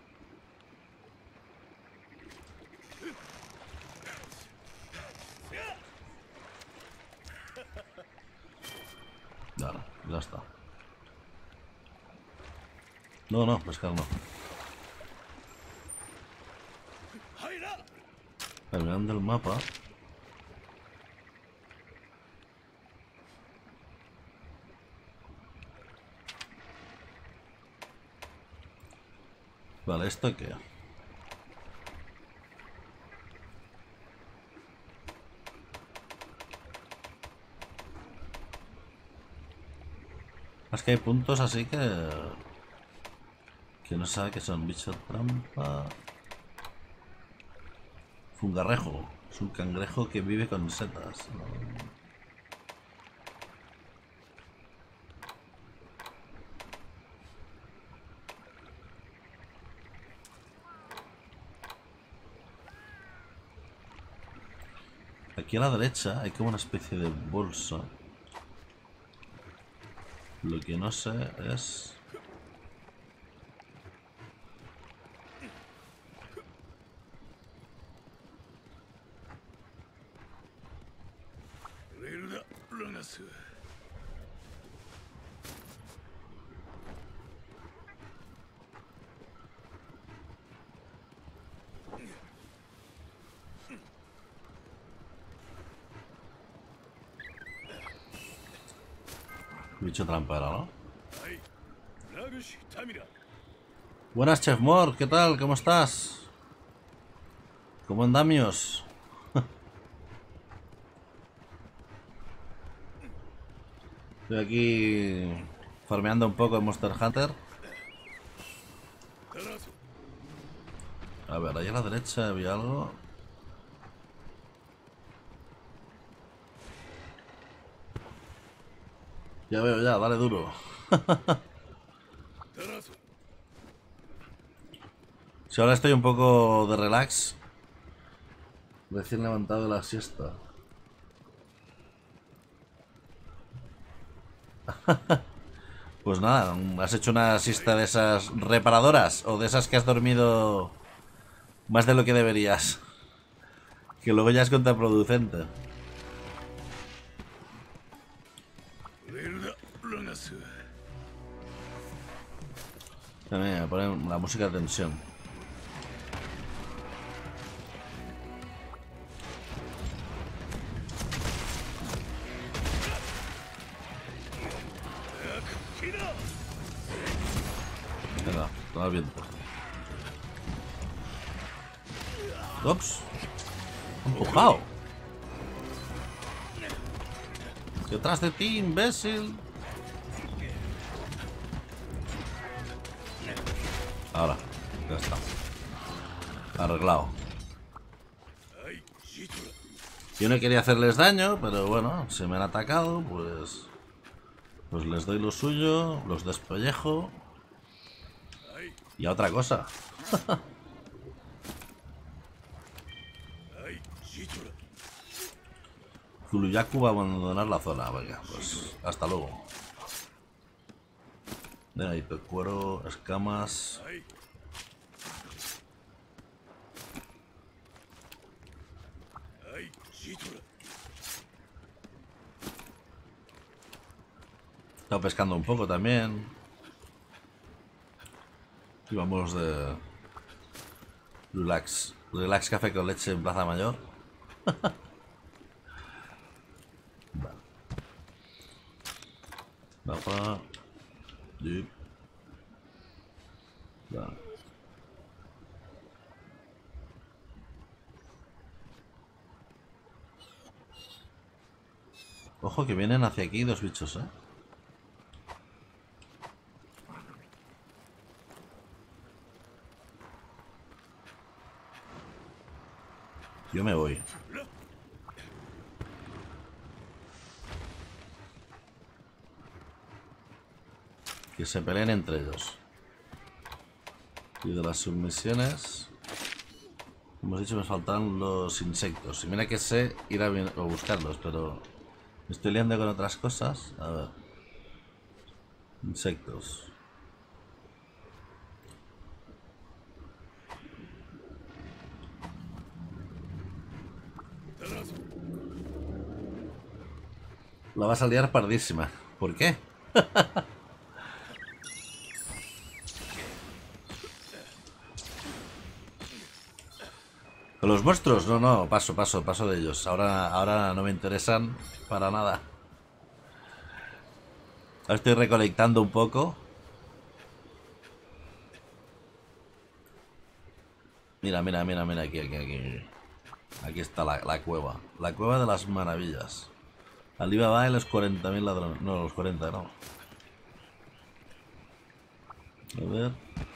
Vale, ya está. No, no, pescar no. Terminando el mapa. Vale, ¿esto qué? Es que hay puntos así que... Que no sabe que son bicho trampa... Fungarrejo. Es un cangrejo que vive con setas, ¿no? Aquí a la derecha hay como una especie de bolsa. Lo que no sé es... Bicho trampera, ¿no? Buenas, Chef Mor, ¿qué tal? ¿Cómo estás? ¿Cómo andamios? Estoy aquí farmeando un poco en Monster Hunter. A ver, ahí a la derecha había algo. Ya veo, ya, dale duro. Si ahora estoy un poco de relax. Recién levantado de la siesta. Pues nada, ¿has hecho una siesta de esas reparadoras? ¿O de esas que has dormido más de lo que deberías? Que luego ya es contraproducente. También me ponen la música de tensión. Venga, toma el viento. Ups. Empujado. Detrás de ti, imbécil. Ahora, ya está. Arreglado. Yo no quería hacerles daño, pero bueno, si me han atacado, pues... Pues les doy lo suyo, los despellejo. Y a otra cosa. Kuluyaku va a abandonar la zona. Venga, pues hasta luego. De ahí, cuero, escamas. He estado pescando un poco también. Y vamos de... Relax. Relax café con leche en Plaza Mayor. Vale. Baja. Jeep. Vale. Ojo que vienen hacia aquí dos bichos, eh. Yo me voy. Que se peleen entre ellos. Y de las submisiones... Hemos dicho que me faltan los insectos. Y mira que sé ir a, a buscarlos, pero... Me estoy liando con otras cosas. A ver. Insectos. La vas a liar pardísima. ¿Por qué? ¿Con los monstruos? No, no, paso, paso, paso de ellos. Ahora, ahora no me interesan para nada. Ahora estoy recolectando un poco. Mira, mira, mira, mira, aquí, aquí, aquí. Aquí está la, la cueva. La cueva de las maravillas. Alibaba y los cuarenta mil ladrones. No, los cuarenta, no. A ver.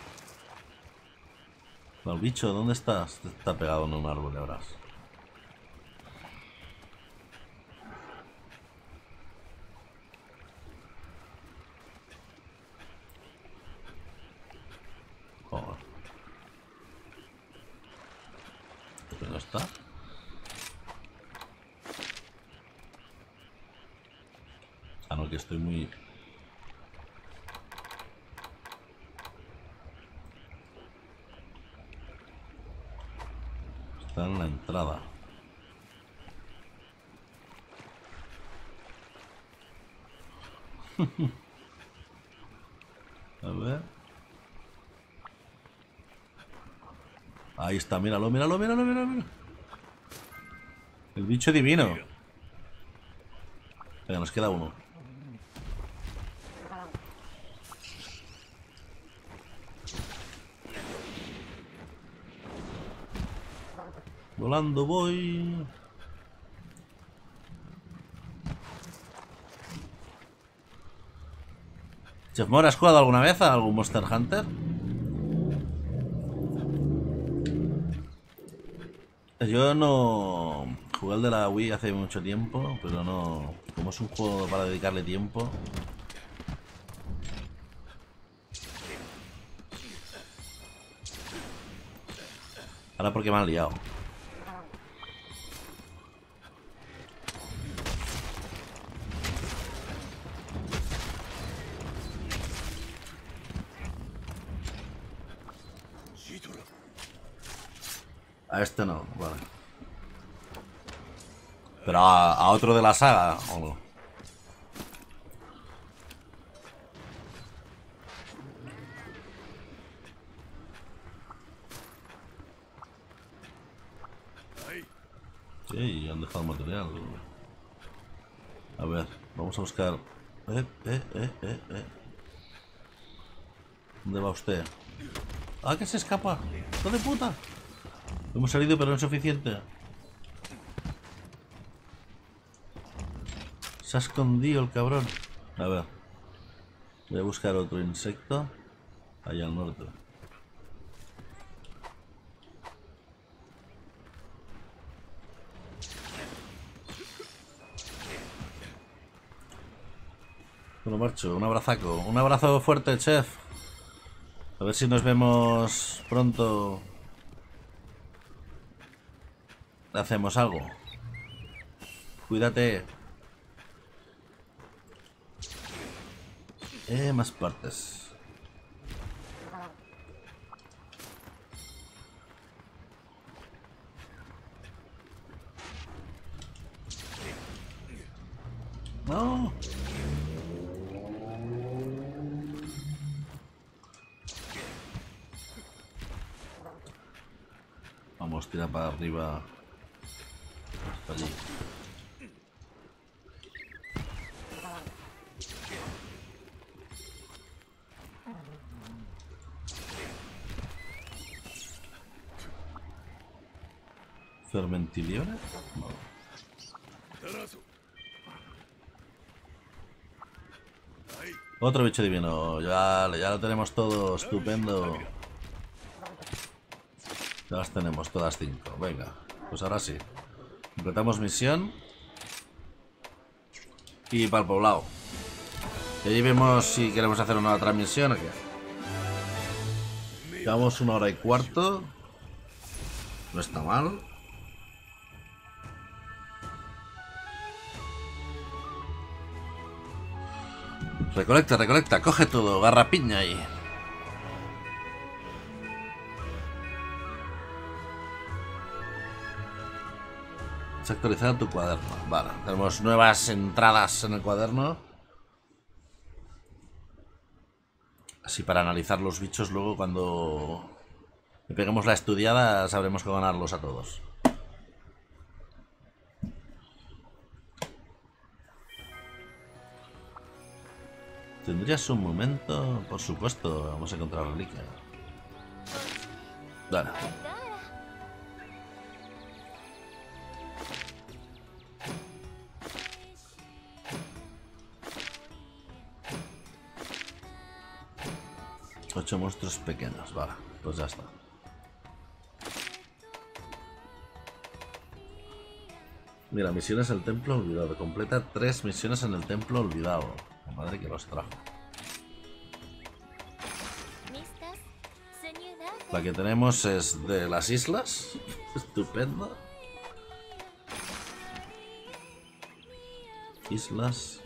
El bicho, ¿dónde estás? Está pegado en un árbol, ya verás. Joder. ¿Dónde está? Ah, no, que estoy muy... Está en la entrada. A ver. Ahí está, míralo, míralo, míralo, míralo, míralo. El bicho divino. Venga, nos queda uno. Volando voy. Chef Mora, ¿has jugado alguna vez a algún Monster Hunter? Yo no... Jugué el de la Wii hace mucho tiempo, pero no... Como es un juego para dedicarle tiempo... Ahora porque me han liado. A este no, vale. Pero a, a otro de la saga, ¿o no? Sí, han dejado material. A ver, vamos a buscar... Eh, eh, eh, eh, eh. ¿Dónde va usted? ¡Ah, que se escapa! ¡Hijo de puta! Hemos salido, pero no es suficiente. Se ha escondido el cabrón. A ver. Voy a buscar otro insecto. Allá al norte. Bueno, marcho. Un abrazaco. Un abrazo fuerte, chef. A ver si nos vemos pronto. Hacemos algo. Cuídate. Eh, más partes. No. Vamos, tira para arriba. Hasta allí. ¿Fermentilibre? No. Otro bicho divino. Ya, ya lo tenemos todo estupendo. Ya las tenemos todas cinco. Venga, pues ahora sí. Completamos misión. Y para el poblado. Y allí vemos si queremos hacer una otra misión o qué. Llevamos una hora y cuarto. No está mal. Recolecta, recolecta, coge todo, garrapiña ahí. Se ha actualizado tu cuaderno. Vale, tenemos nuevas entradas en el cuaderno. Así para analizar los bichos luego cuando le peguemos la estudiada sabremos cómo ganarlos a todos. ¿Tendrías un momento? Por supuesto, vamos a encontrar reliquias. Dale. Ocho monstruos pequeños, vale, pues ya está. Mira, misiones en el templo olvidado. Completa tres misiones en el templo olvidado. La madre que los trajo. La que tenemos es de las islas. Estupendo. Islas.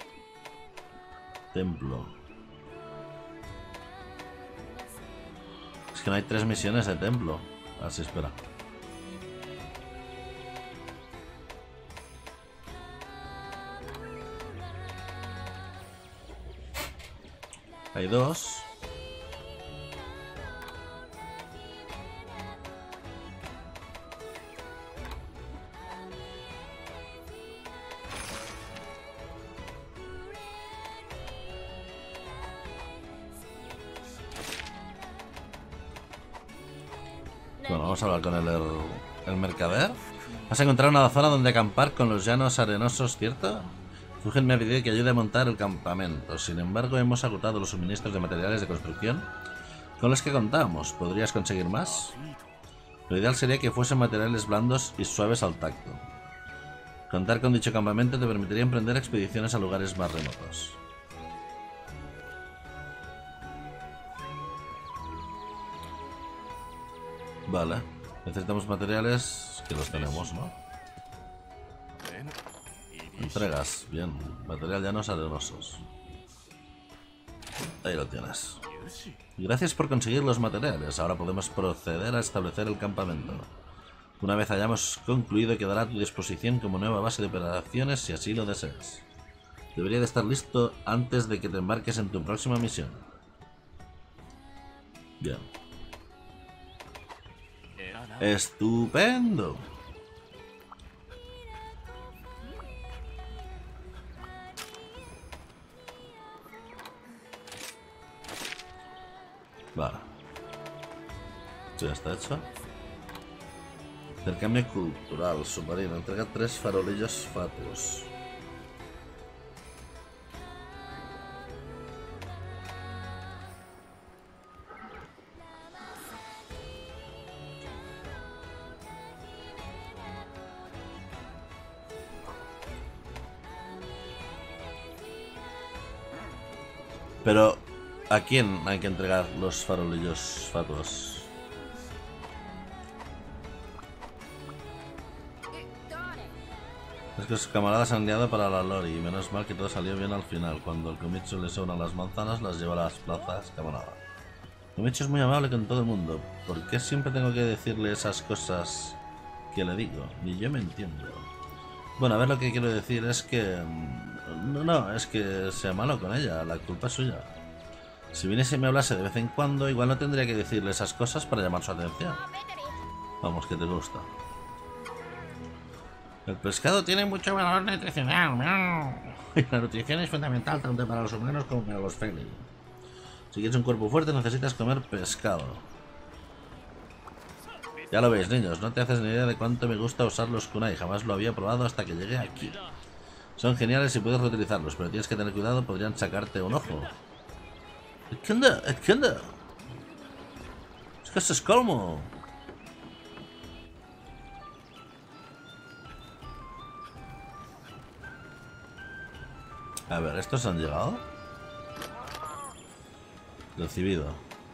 Templo. Es que no hay tres misiones de templo. Así, espera. Hay dos. Bueno, vamos a hablar con el, el mercader. Vas a encontrar una zona donde acampar con los llanos arenosos, ¿cierto? Fugel me ha pedido que ayude a montar el campamento. Sin embargo, hemos agotado los suministros de materiales de construcción con los que contábamos. ¿Podrías conseguir más? Lo ideal sería que fuesen materiales blandos y suaves al tacto. Contar con dicho campamento te permitiría emprender expediciones a lugares más remotos. Vale, necesitamos materiales que los tenemos, ¿no? Entregas, bien. Material llanos arenosos. Ahí lo tienes. Gracias por conseguir los materiales. Ahora podemos proceder a establecer el campamento. Una vez hayamos concluido, quedará a tu disposición como nueva base de operaciones si así lo deseas. Debería de estar listo antes de que te embarques en tu próxima misión. Bien. ¡Estupendo! Vale. Esto ya está hecho. Intercambio cultural, submarino. Entrega tres farolillos fatuos. Pero, ¿a quién hay que entregar los farolillos fatuos? Es que sus camaradas han liado para la Lori, y menos mal que todo salió bien al final. Cuando el Komitsu le sobran las manzanas, las lleva a las plazas camarada. Komitsu es muy amable con todo el mundo. ¿Por qué siempre tengo que decirle esas cosas que le digo? Ni yo me entiendo. Bueno, a ver, lo que quiero decir es que... No, no, es que sea malo con ella, la culpa es suya. Si viniese y me hablase de vez en cuando, igual no tendría que decirle esas cosas para llamar su atención. Vamos, que te gusta. El pescado tiene mucho valor nutricional. Y la nutrición es fundamental tanto para los humanos como para los felinos. Si quieres un cuerpo fuerte, necesitas comer pescado. Ya lo veis, niños, no te haces ni idea de cuánto me gusta usar los kunai. Jamás lo había probado hasta que llegué aquí. Son geniales y puedes reutilizarlos, pero tienes que tener cuidado, podrían sacarte un ojo. ¿Qué onda? ¿Qué onda? Es que es colmo. A ver, ¿estos han llegado? Recibido.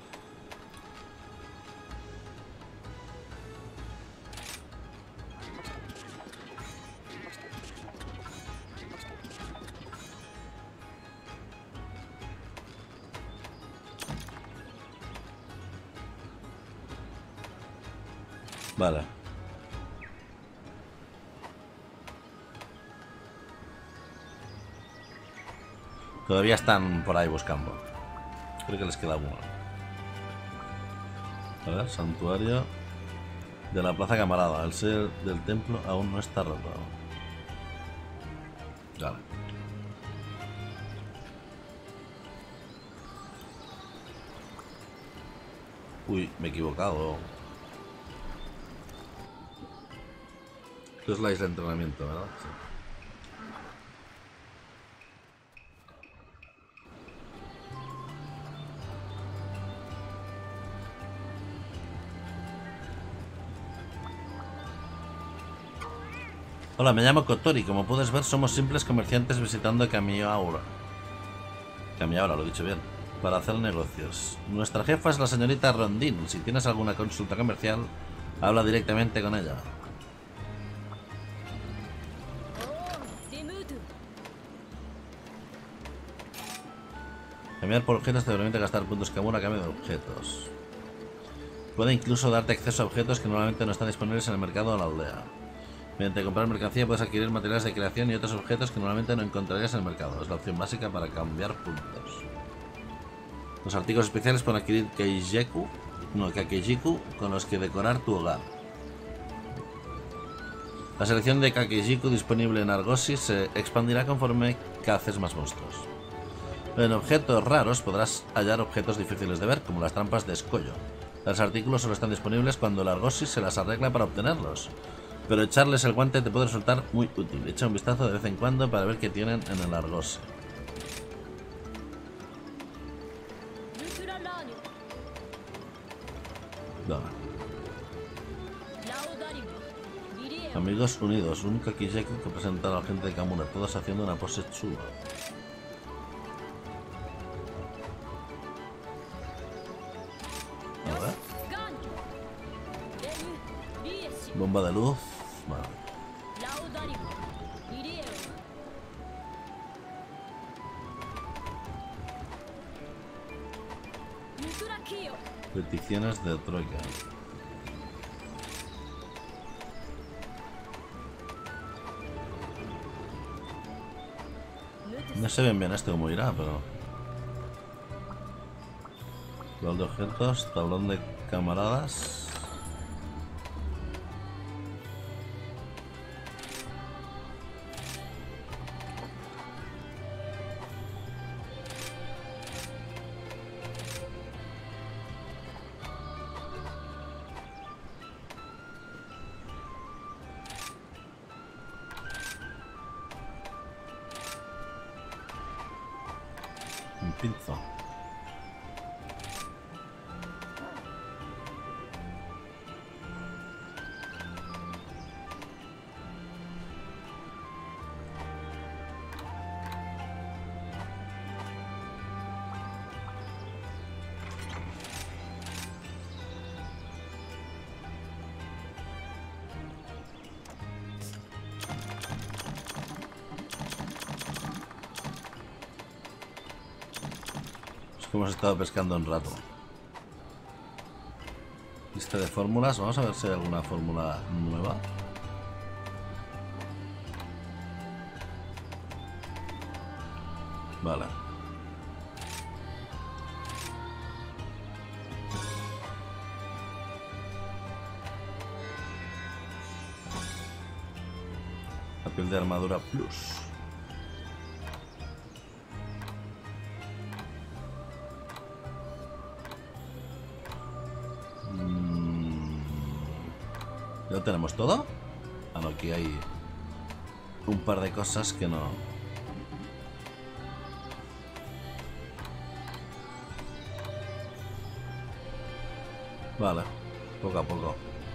Vale. Todavía están por ahí buscando. Creo que les queda uno. A ver, santuario de la plaza camarada. El ser del templo aún no está roto. Vale. Uy, me he equivocado. Esto es la isla de entrenamiento, ¿verdad? Sí. Hola, me llamo Kotori. Como puedes ver, somos simples comerciantes visitando Kamiaura. Kamiaura, lo he dicho bien. Para hacer negocios. Nuestra jefa es la señorita Rondin. Si tienes alguna consulta comercial, habla directamente con ella. Cambiar por objetos te permite gastar puntos Kamura a cambio de objetos. Puede incluso darte acceso a objetos que normalmente no están disponibles en el mercado o la aldea. Mediante comprar mercancía puedes adquirir materiales de creación y otros objetos que normalmente no encontrarías en el mercado. Es la opción básica para cambiar puntos. Los artículos especiales pueden adquirir Keijiku, no, Kakejiku, con los que decorar tu hogar. La selección de Kakejiku disponible en Argosy se expandirá conforme caces más monstruos. En objetos raros podrás hallar objetos difíciles de ver, como las trampas de escollo. Los artículos solo están disponibles cuando el Argosy se las arregla para obtenerlos. Pero echarles el guante te puede resultar muy útil. Echa un vistazo de vez en cuando para ver qué tienen en el Argosy. Dona. Amigos unidos, un Kakejiku que presenta a la gente de Kamura, todos haciendo una pose chula. A ver. Bomba de luz. Vale. Peticiones de Troika. No sé bien bien este cómo irá, pero... Tablón de objetos, tablón de camaradas... Un pinzo. Que hemos estado pescando un rato. Lista de fórmulas. Vamos a ver si hay alguna fórmula nueva. Vale. La piel de armadura plus. ¿Ya tenemos todo? Ah, no, aquí hay un par de cosas que no... Vale, poco a poco.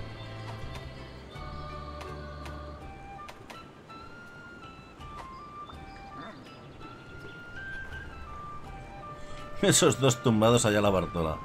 Esos dos tumbados allá a la Bartola.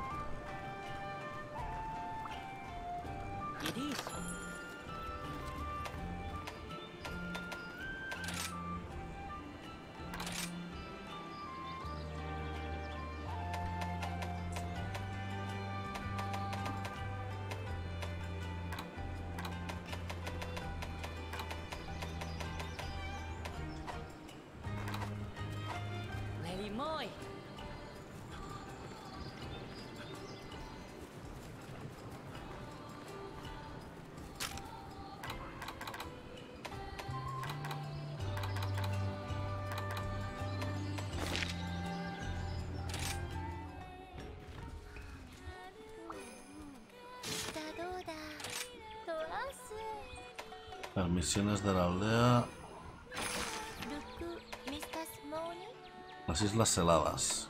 Las misiones de la aldea. Las islas heladas.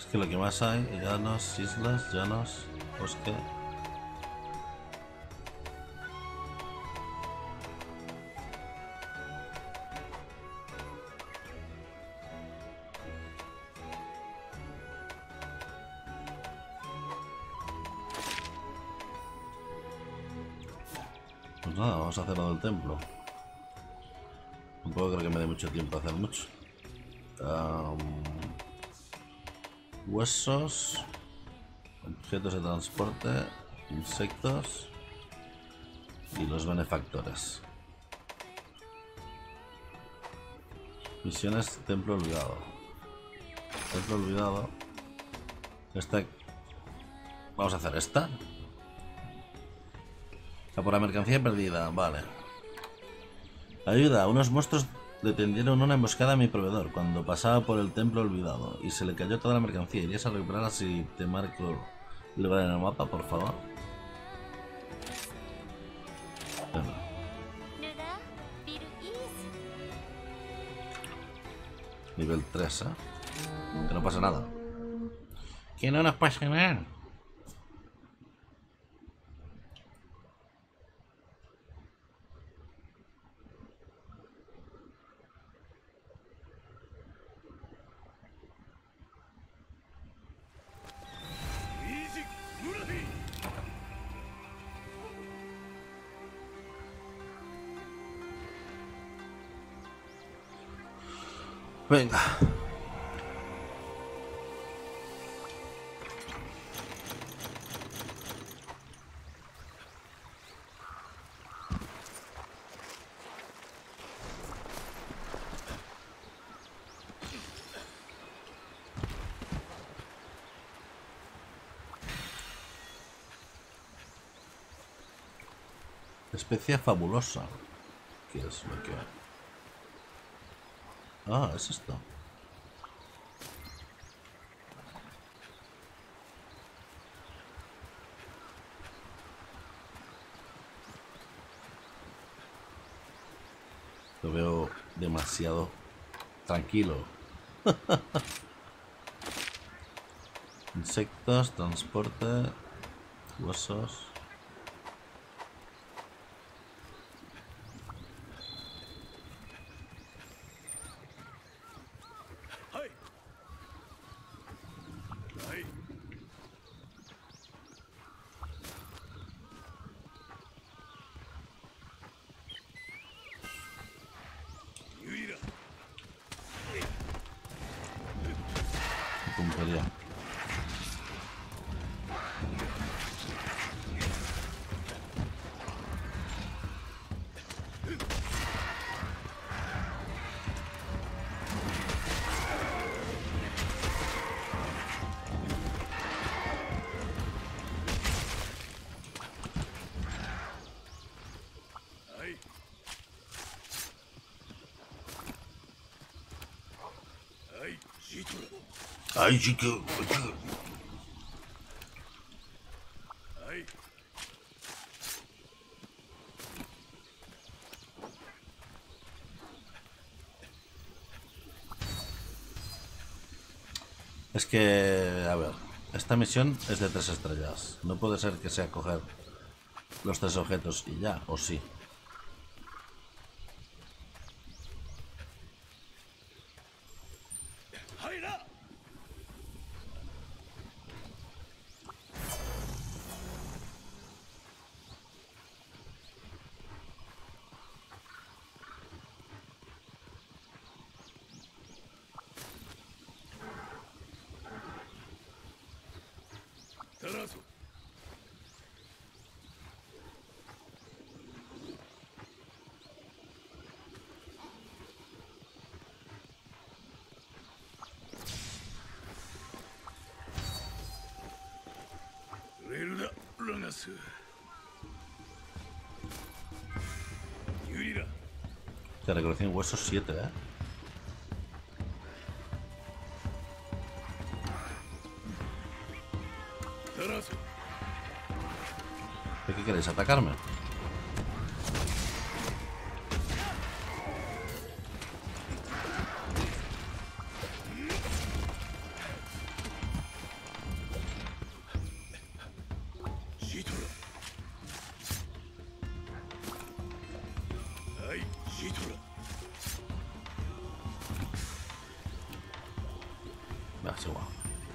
que lo que más hay, llanos, islas, llanos, bosque. Pues nada, vamos a hacer lo del templo. Tampoco creo que me dé mucho tiempo a hacer mucho. Um, huesos, objetos de transporte, insectos y los benefactores. Misiones templo olvidado. Templo olvidado. Esta. Vamos a hacer esta. A por la mercancía perdida, vale. Ayuda, unos monstruos detendieron una emboscada a mi proveedor cuando pasaba por el templo olvidado y se le cayó toda la mercancía. ¿Irías a recuperarla si te marco el lugar en el mapa, por favor? Bueno. Nivel tres, ¿eh? Que no pasa nada. Que no nos pasa nada. Venga. Especia fabulosa. ¿Qué es lo que...? Ah, es esto. Lo veo demasiado tranquilo. Insectos, transporte, huesos. Puntería. Ay, chico. Es que, a ver, esta misión es de tres estrellas. No puede ser que sea coger los tres objetos y ya, o sí. Te recolección huesos siete, ¿eh? ¿De qué queréis? ¿Atacarme? Va, es igual.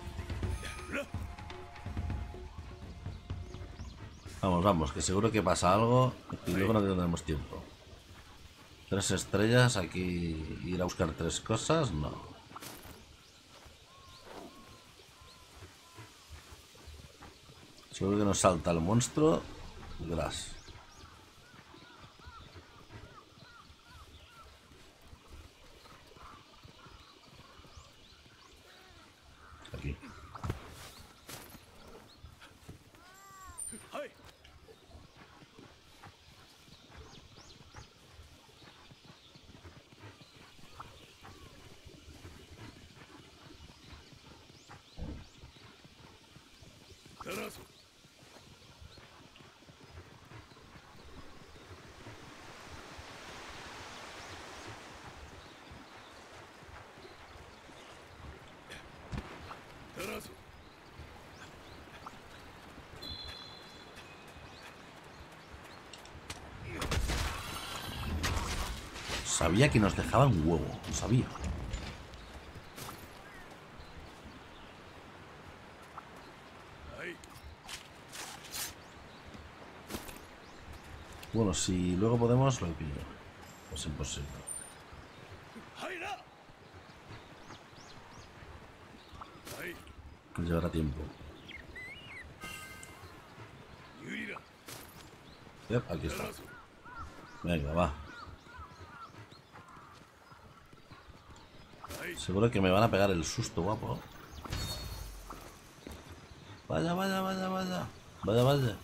Vamos, vamos, que seguro que pasa algo y luego no tendremos tiempo. Tres estrellas, aquí ir a buscar tres cosas, no. Seguro que nos salta el monstruo. Gras. Aquí. Sabía que nos dejaba un huevo, lo sabía. Bueno, si luego podemos, lo pillo. Es imposible. Llevará tiempo. Yep, aquí está. Venga, va. Seguro que me van a pegar el susto, guapo. Vaya, vaya, vaya, vaya. Vaya, vaya.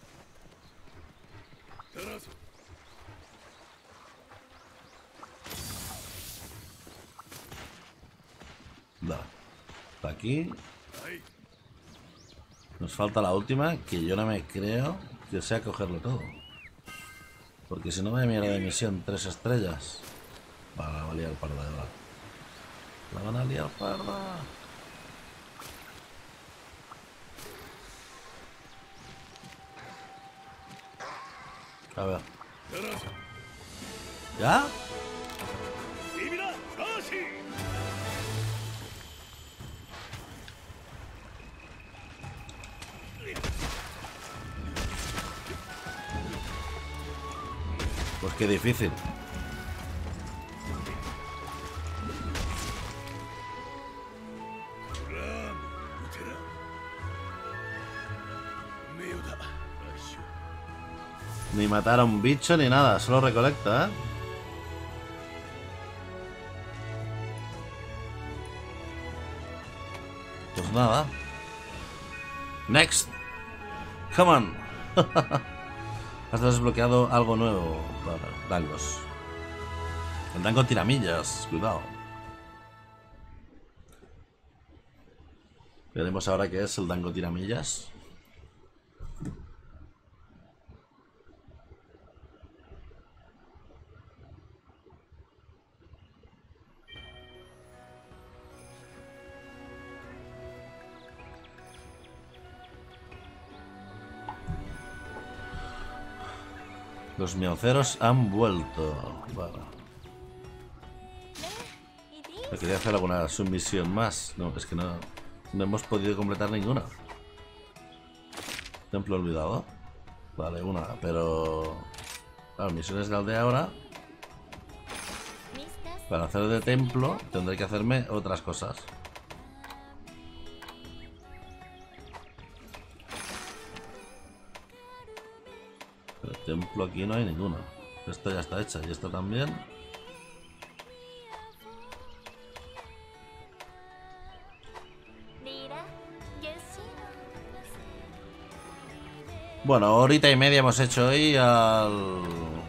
Vale. Aquí. Nos falta la última, que yo no me creo que sea cogerlo todo. Porque si no me mierda de misión, tres estrellas. Vale, la va a liar parda, de verdad. La van a liar parda. A ver. ¿Ya? Pues qué difícil. Ni matar a un bicho ni nada, solo recolecta, ¿eh? Pues nada. Next. Come on. Has desbloqueado algo nuevo. Vale, dangos. El dango tiramillas, cuidado. Veremos ahora qué es el dango tiramillas. Los miauceros han vuelto. Vale. Me quería hacer alguna submisión más. No, es que no, no hemos podido completar ninguna. Templo olvidado. Vale, una, pero... Claro, misiones de aldea ahora. Para hacer de templo tendré que hacerme otras cosas. Pero templo aquí no hay ninguna. Esta ya está hecha y esta también. Bueno, horita y media hemos hecho hoy al...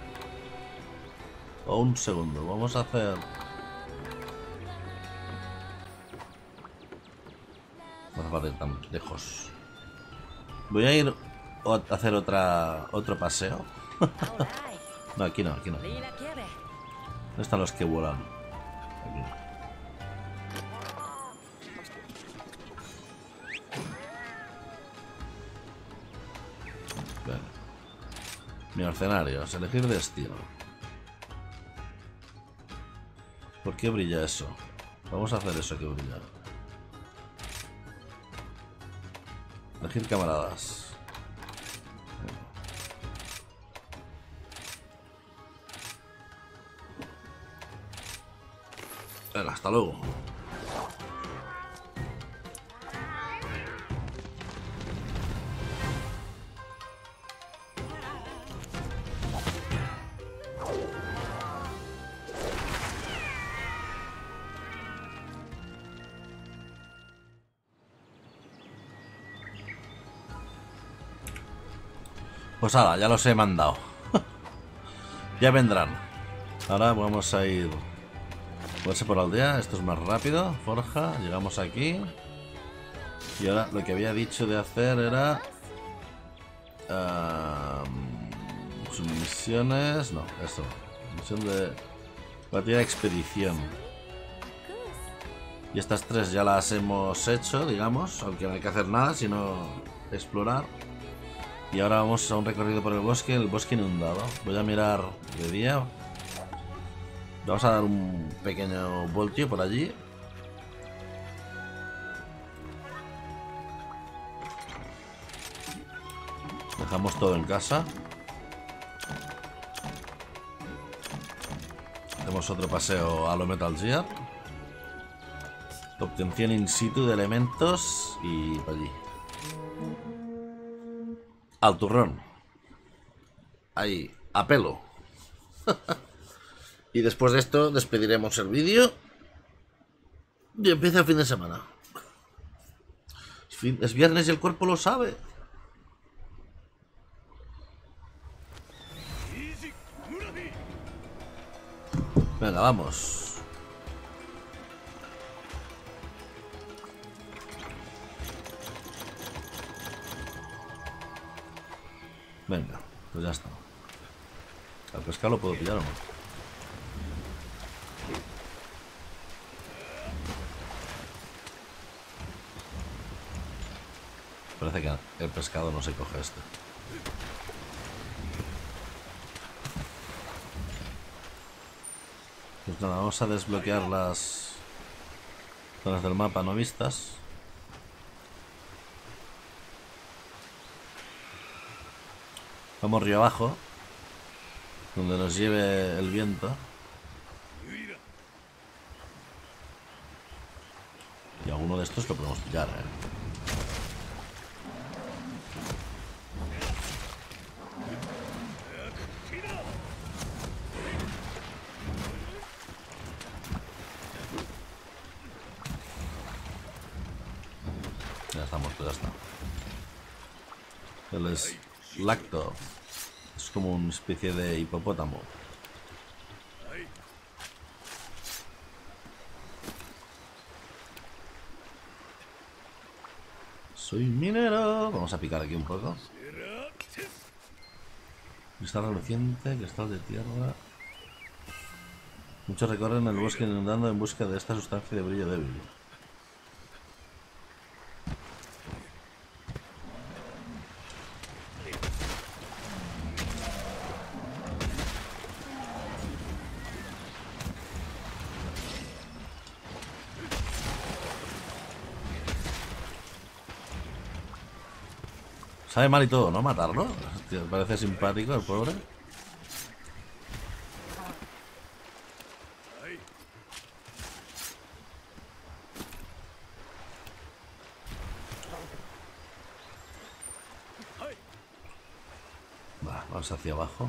O un segundo, vamos a hacer... Vamos a ir tan lejos. Voy a ir a hacer otra otro paseo. No, aquí no, aquí no. ¿Dónde están los que vuelan? Aquí. Mercenarios, elegir destino. ¿Por qué brilla eso? Vamos a hacer eso que brilla. Elegir camaradas. Venga, hasta luego. Pues nada, ya los he mandado. Ya vendrán. Ahora vamos a ir... Moverse por aldea, esto es más rápido. Forja, llegamos aquí. Y ahora lo que había dicho de hacer era... Uh, submisiones... No, eso. Misión de... Batalla de expedición. Y estas tres ya las hemos hecho, digamos. Aunque no hay que hacer nada, sino explorar. Y ahora vamos a un recorrido por el bosque, el bosque inundado. Voy a mirar de día. Vamos a dar un pequeño voltio por allí. Dejamos todo en casa. Hacemos otro paseo a lo Metal Gear. Obtención in situ de elementos y por allí. Al turrón. Ahí, a pelo. Y después de esto despediremos el vídeo. Y empieza el fin de semana. Es viernes y el cuerpo lo sabe. Venga, vamos. Venga, pues ya está. Al pescado lo puedo pillar o no. Parece que el pescado no se coge este. Pues nada, vamos a desbloquear las zonas del mapa no vistas. Vamos río abajo, donde nos lleve el viento. Y alguno de estos lo podemos pillar, ¿eh? Ya estamos, pues ya está. Él es Lacto. Es como una especie de hipopótamo. Soy minero. Vamos a picar aquí un poco. Cristal reluciente, cristal de tierra. Muchos recorren el bosque inundando en busca de esta sustancia de brillo débil. Sabe mal y todo, ¿no? Matarlo. Hostia, parece simpático el pobre. Va, vamos hacia abajo.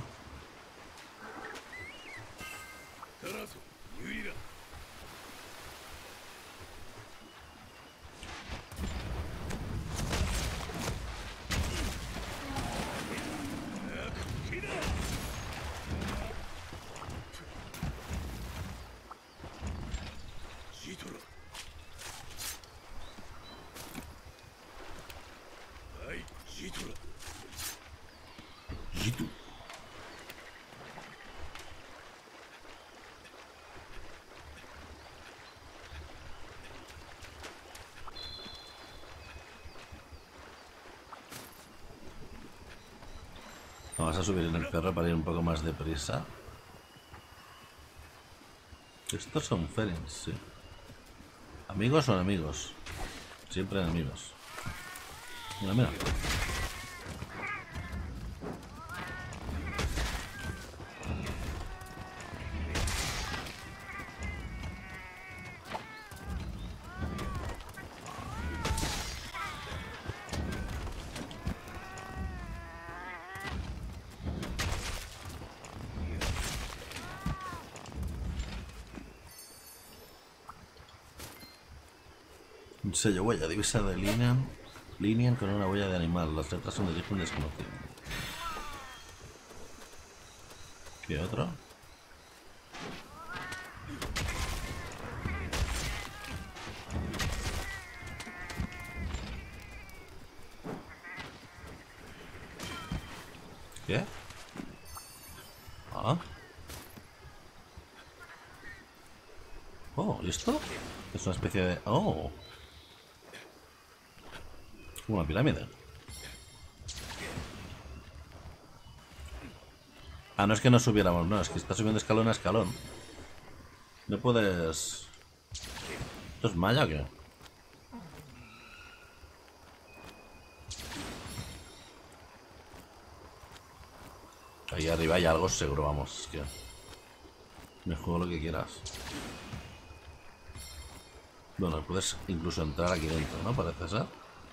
Vamos a subir en el perro para ir un poco más deprisa. Estos son Ferins, sí. ¿Amigos o enemigos? Siempre enemigos. Mira, mira. Un sello huella, divisa de Linian. Linian con una huella de animal. Las letras son de origen desconocido. ¿Qué otro? ¿Qué? Ah. Oh, ¿y esto? Es una especie de... Oh. Una pirámide. Ah, no es que no subiéramos, no, es que está subiendo escalón a escalón. No puedes... ¿Esto es malla o qué? Ahí arriba hay algo seguro, vamos, es que... Me juego lo que quieras. Bueno, puedes incluso entrar aquí dentro, ¿no? Parece ser.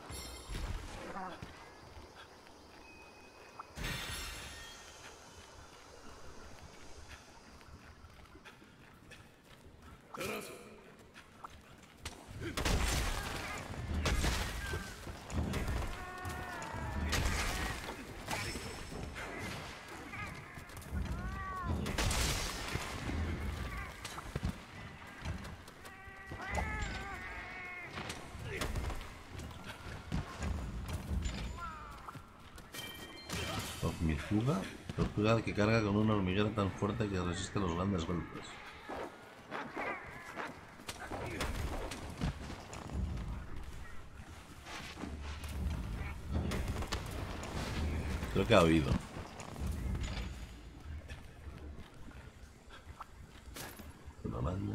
Tortuga, tortuga que carga con una hormiguera tan fuerte que resiste los grandes golpes. Creo que ha oído. Una araña.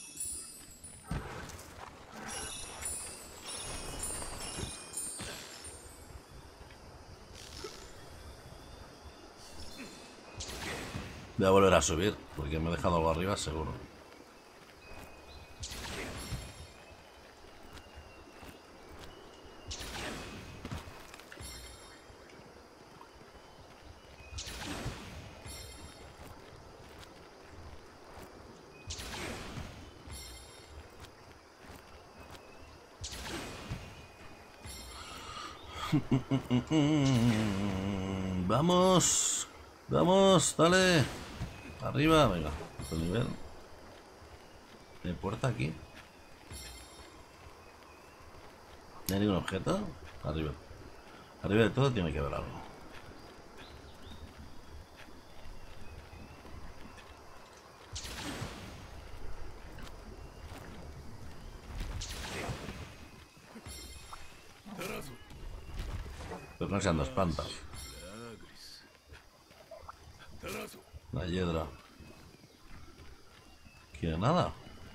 Voy a volver a subir, porque me he dejado algo arriba seguro. Vamos, vamos, dale. Arriba, venga, otro nivel. ¿Hay puerta aquí? ¿No hay ningún objeto? Arriba. Arriba de todo tiene que haber algo. Pero no sean dos plantas. La hiedra. ¿Quiere nada?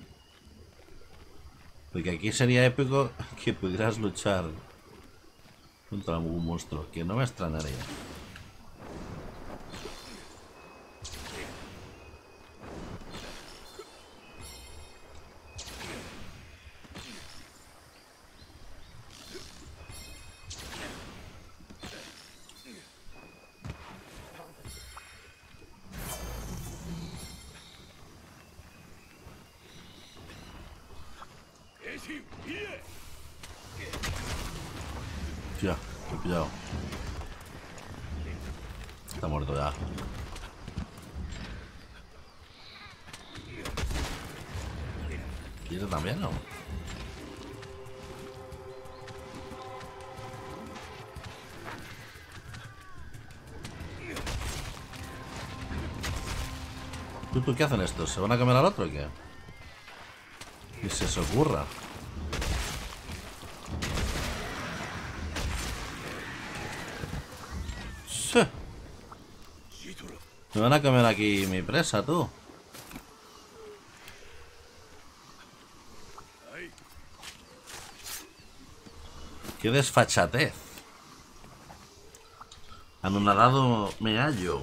Porque aquí sería épico que pudieras luchar contra algún monstruo, que no me extrañaría. Hostia, me he pillado. Está muerto ya. ¿Y este también no? ¿Tú, tú qué hacen estos? ¿Se van a comer al otro o qué? Que se os ocurra. Sí. Me van a comer aquí mi presa, tú. ¡Qué desfachatez! Anonadado me hallo.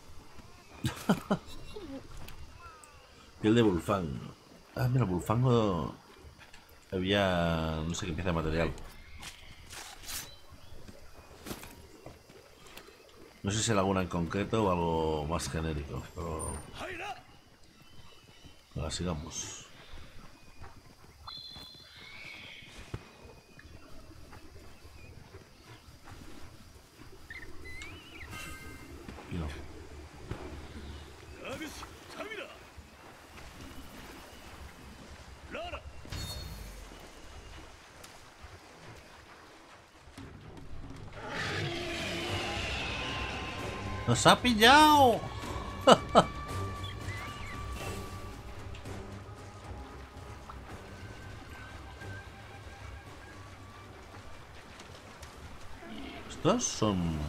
Piel de bulfango. Ah, mira, bulfango. Había... no sé qué pieza de material. No sé si hay alguna en concreto o algo más genérico, pero... ahora sigamos. Y no. ¡Nos ha pillado! Estos son...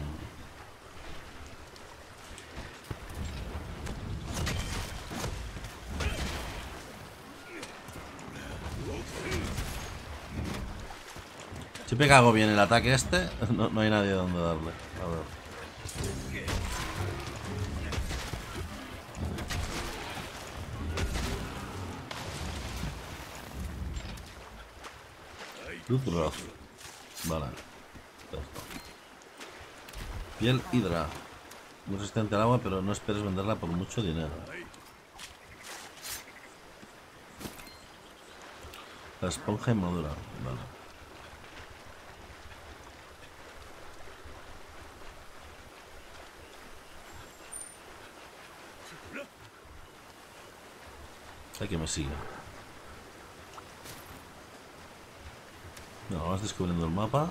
Siempre que hago bien el ataque este, no, no hay nadie donde darle. A ver. Luthroth. Vale. Piel Hidra. Muy resistente al agua, pero no esperes venderla por mucho dinero. La esponja inmadura. Vale. Hay que me siga. No, vas descubriendo el mapa.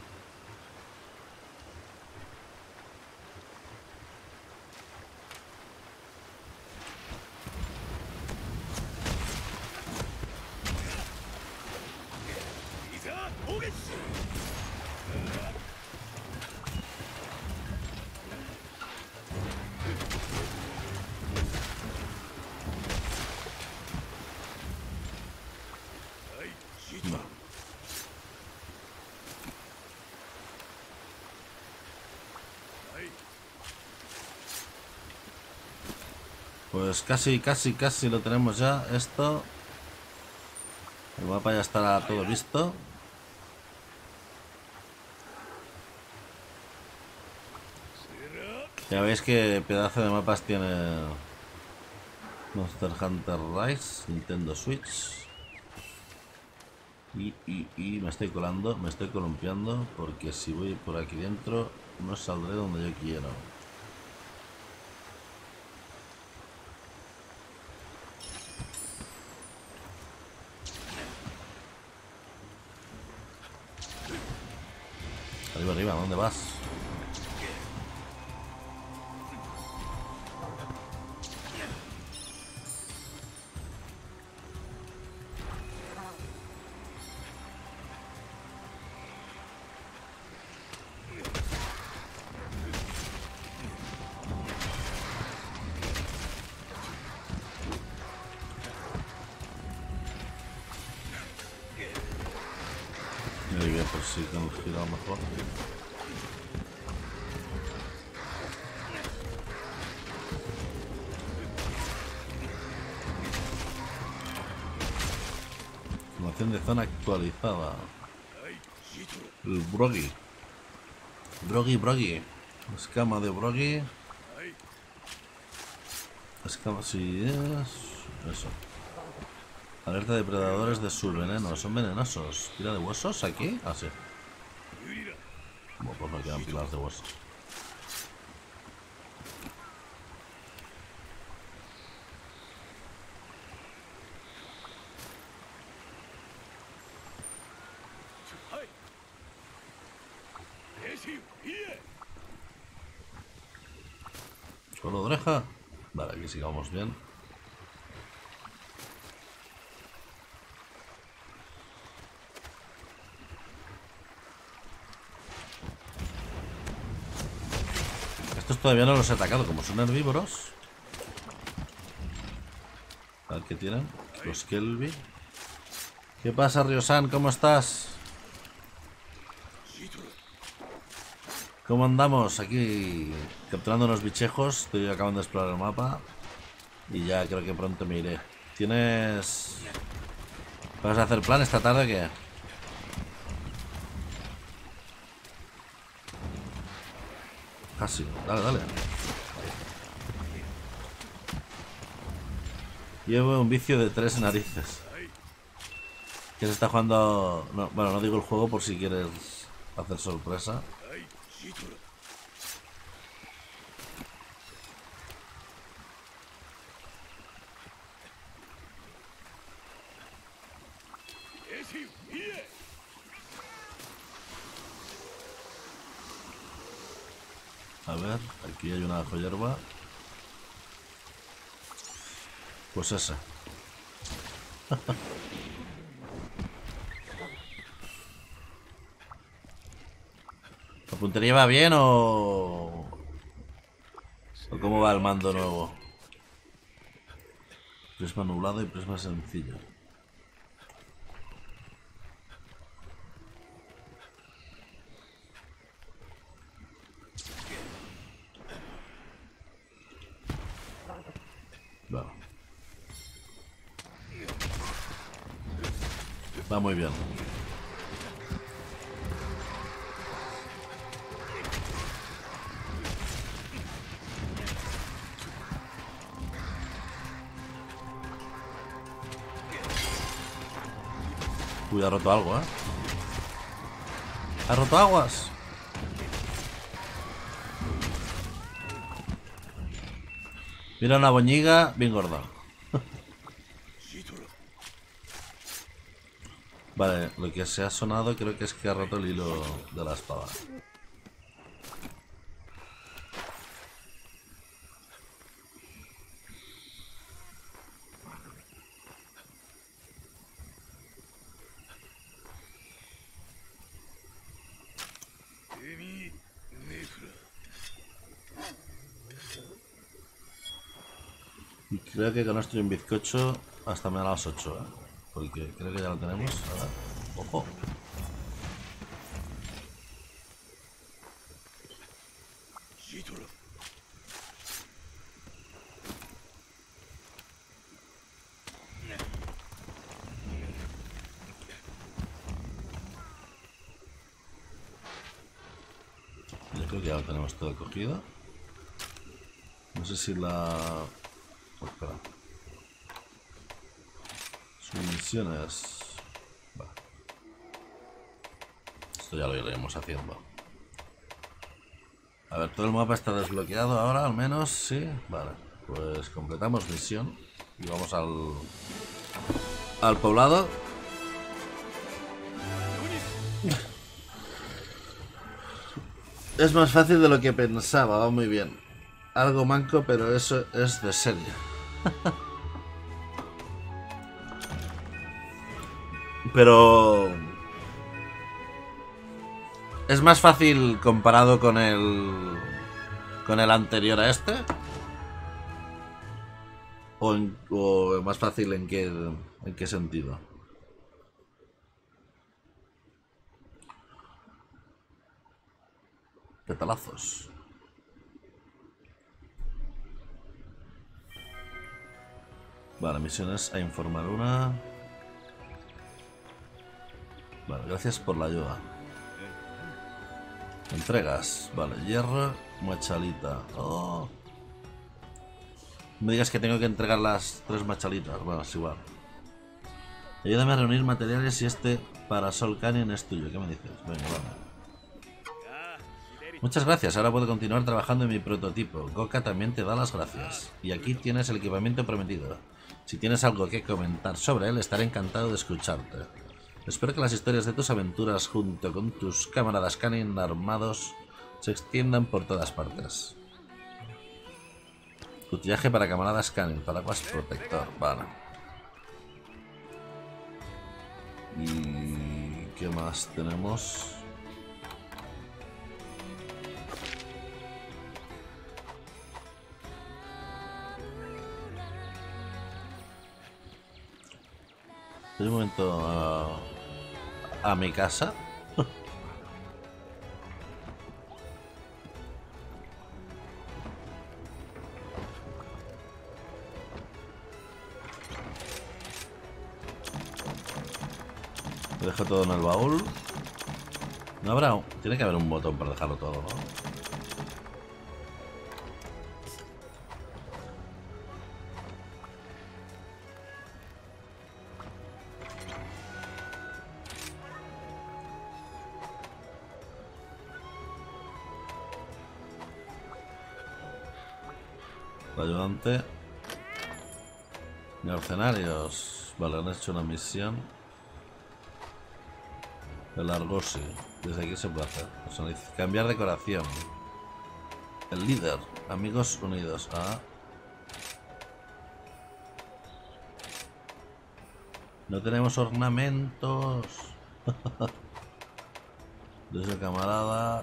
Pues casi, casi, casi lo tenemos ya. Esto. El mapa ya estará todo visto. Ya veis que pedazo de mapas tiene Monster Hunter Rise, Nintendo Switch. Y, y, y me estoy colando, me estoy columpiando, porque si voy por aquí dentro no saldré donde yo quiero. Arriba, arriba, ¿dónde vas? Muy bien, pues sí que hemos girado mejor. Información de zona actualizada. El Broggy. Broggy, Broggy. Escama de Broggy. Escama, sí es... eso. Alerta de depredadores de sur veneno. Son venenosos. ¿Tira de huesos aquí? Ah, sí. Bueno, pues no quedan pilas de huesos. Suelo de oreja. Vale, aquí sigamos bien. Estos todavía no los he atacado, como son herbívoros. A ver qué tienen. Los Kelby. ¿Qué pasa, Ryosan? ¿Cómo estás? ¿Cómo andamos? Aquí capturando unos bichejos. Estoy acabando de explorar el mapa. Y ya creo que pronto me iré. ¿Tienes... ¿Vas a hacer plan esta tarde o qué? Casi, dale, dale. Llevo un vicio de tres narices. ¿Qué se está jugando? No, bueno, no digo el juego por si quieres hacer sorpresa. A ver, aquí hay una joyerba. Pues esa. ¿La puntería va bien o... o cómo va el mando nuevo? Prisma nublado y prisma sencillo. Bueno. Va muy bien. Uy, ha roto algo, ¿eh? ¡Ha roto aguas! Mira una boñiga bien gorda. Vale, lo que se ha sonado creo que es que ha roto el hilo de la espada. Y creo que con esto y un bizcocho hasta me da las ocho, ¿eh? Porque creo que ya lo tenemos. A ver. ¡Ojo! Yo creo que ya lo tenemos todo cogido. No sé si la... Oh, espera. Sus misiones... Vale. Esto ya lo iremos haciendo. A ver, todo el mapa está desbloqueado ahora, al menos, sí. Vale, pues completamos misión. Y vamos al... al poblado. Es más fácil de lo que pensaba, va muy bien. Algo manco, pero eso es de serie. Pero... ¿es más fácil comparado con el... con el anterior a este? ¿O, en, o más fácil en qué, en qué sentido? Petalazos. Vale, misiones a informar una. Vale, gracias por la ayuda. Entregas. Vale, hierro, machalita. Oh. No me digas que tengo que entregar las tres machalitas. Bueno, es igual. Ayúdame a reunir materiales y este Parasol Canyon es tuyo. ¿Qué me dices? Venga, vamos. Muchas gracias, ahora puedo continuar trabajando en mi prototipo. Goka también te da las gracias. Y aquí tienes el equipamiento prometido. Si tienes algo que comentar sobre él, estaré encantado de escucharte. Espero que las historias de tus aventuras junto con tus camaradas Canyon armados se extiendan por todas partes. Utillaje para camaradas Canyon, paraguas protector, vale. ¿Y qué más tenemos? Un momento a, a mi casa. Lo dejo todo en el baúl. No habrá... Tiene que haber un botón para dejarlo todo, ¿no? El ayudante. Mercenarios. Vale, han hecho una misión. El Argosy. Desde aquí se puede hacer. Personaliz- Cambiar decoración. El líder. Amigos unidos. Ah. No tenemos ornamentos. Desde camarada.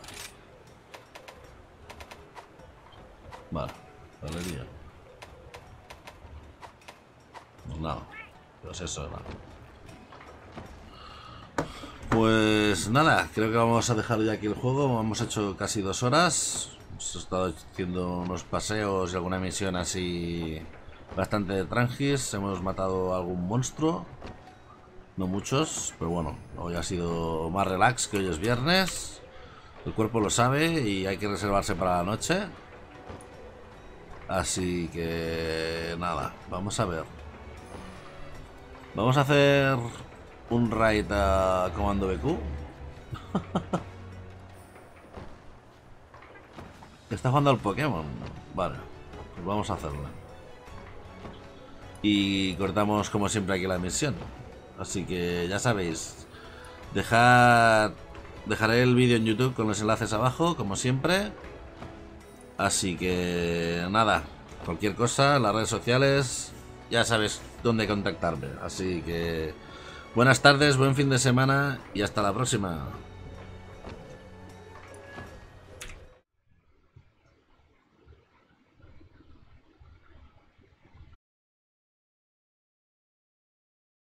Vale. Galería. Pues nada. Pues eso era. Pues nada, creo que vamos a dejar ya aquí el juego. Hemos hecho casi dos horas. Hemos estado haciendo unos paseos y alguna misión así bastante tranquis. Hemos matado a algún monstruo. No muchos, pero bueno, hoy ha sido más relax, que hoy es viernes. El cuerpo lo sabe y hay que reservarse para la noche. Así que nada, vamos a ver. Vamos a hacer un raid a Comando B Q. Está jugando al Pokémon. Vale, pues vamos a hacerlo. Y cortamos como siempre aquí la misión. Así que ya sabéis, dejad, dejaré el vídeo en YouTube con los enlaces abajo, como siempre. Así que nada, cualquier cosa, en las redes sociales, ya sabes dónde contactarme. Así que buenas tardes, buen fin de semana y hasta la próxima.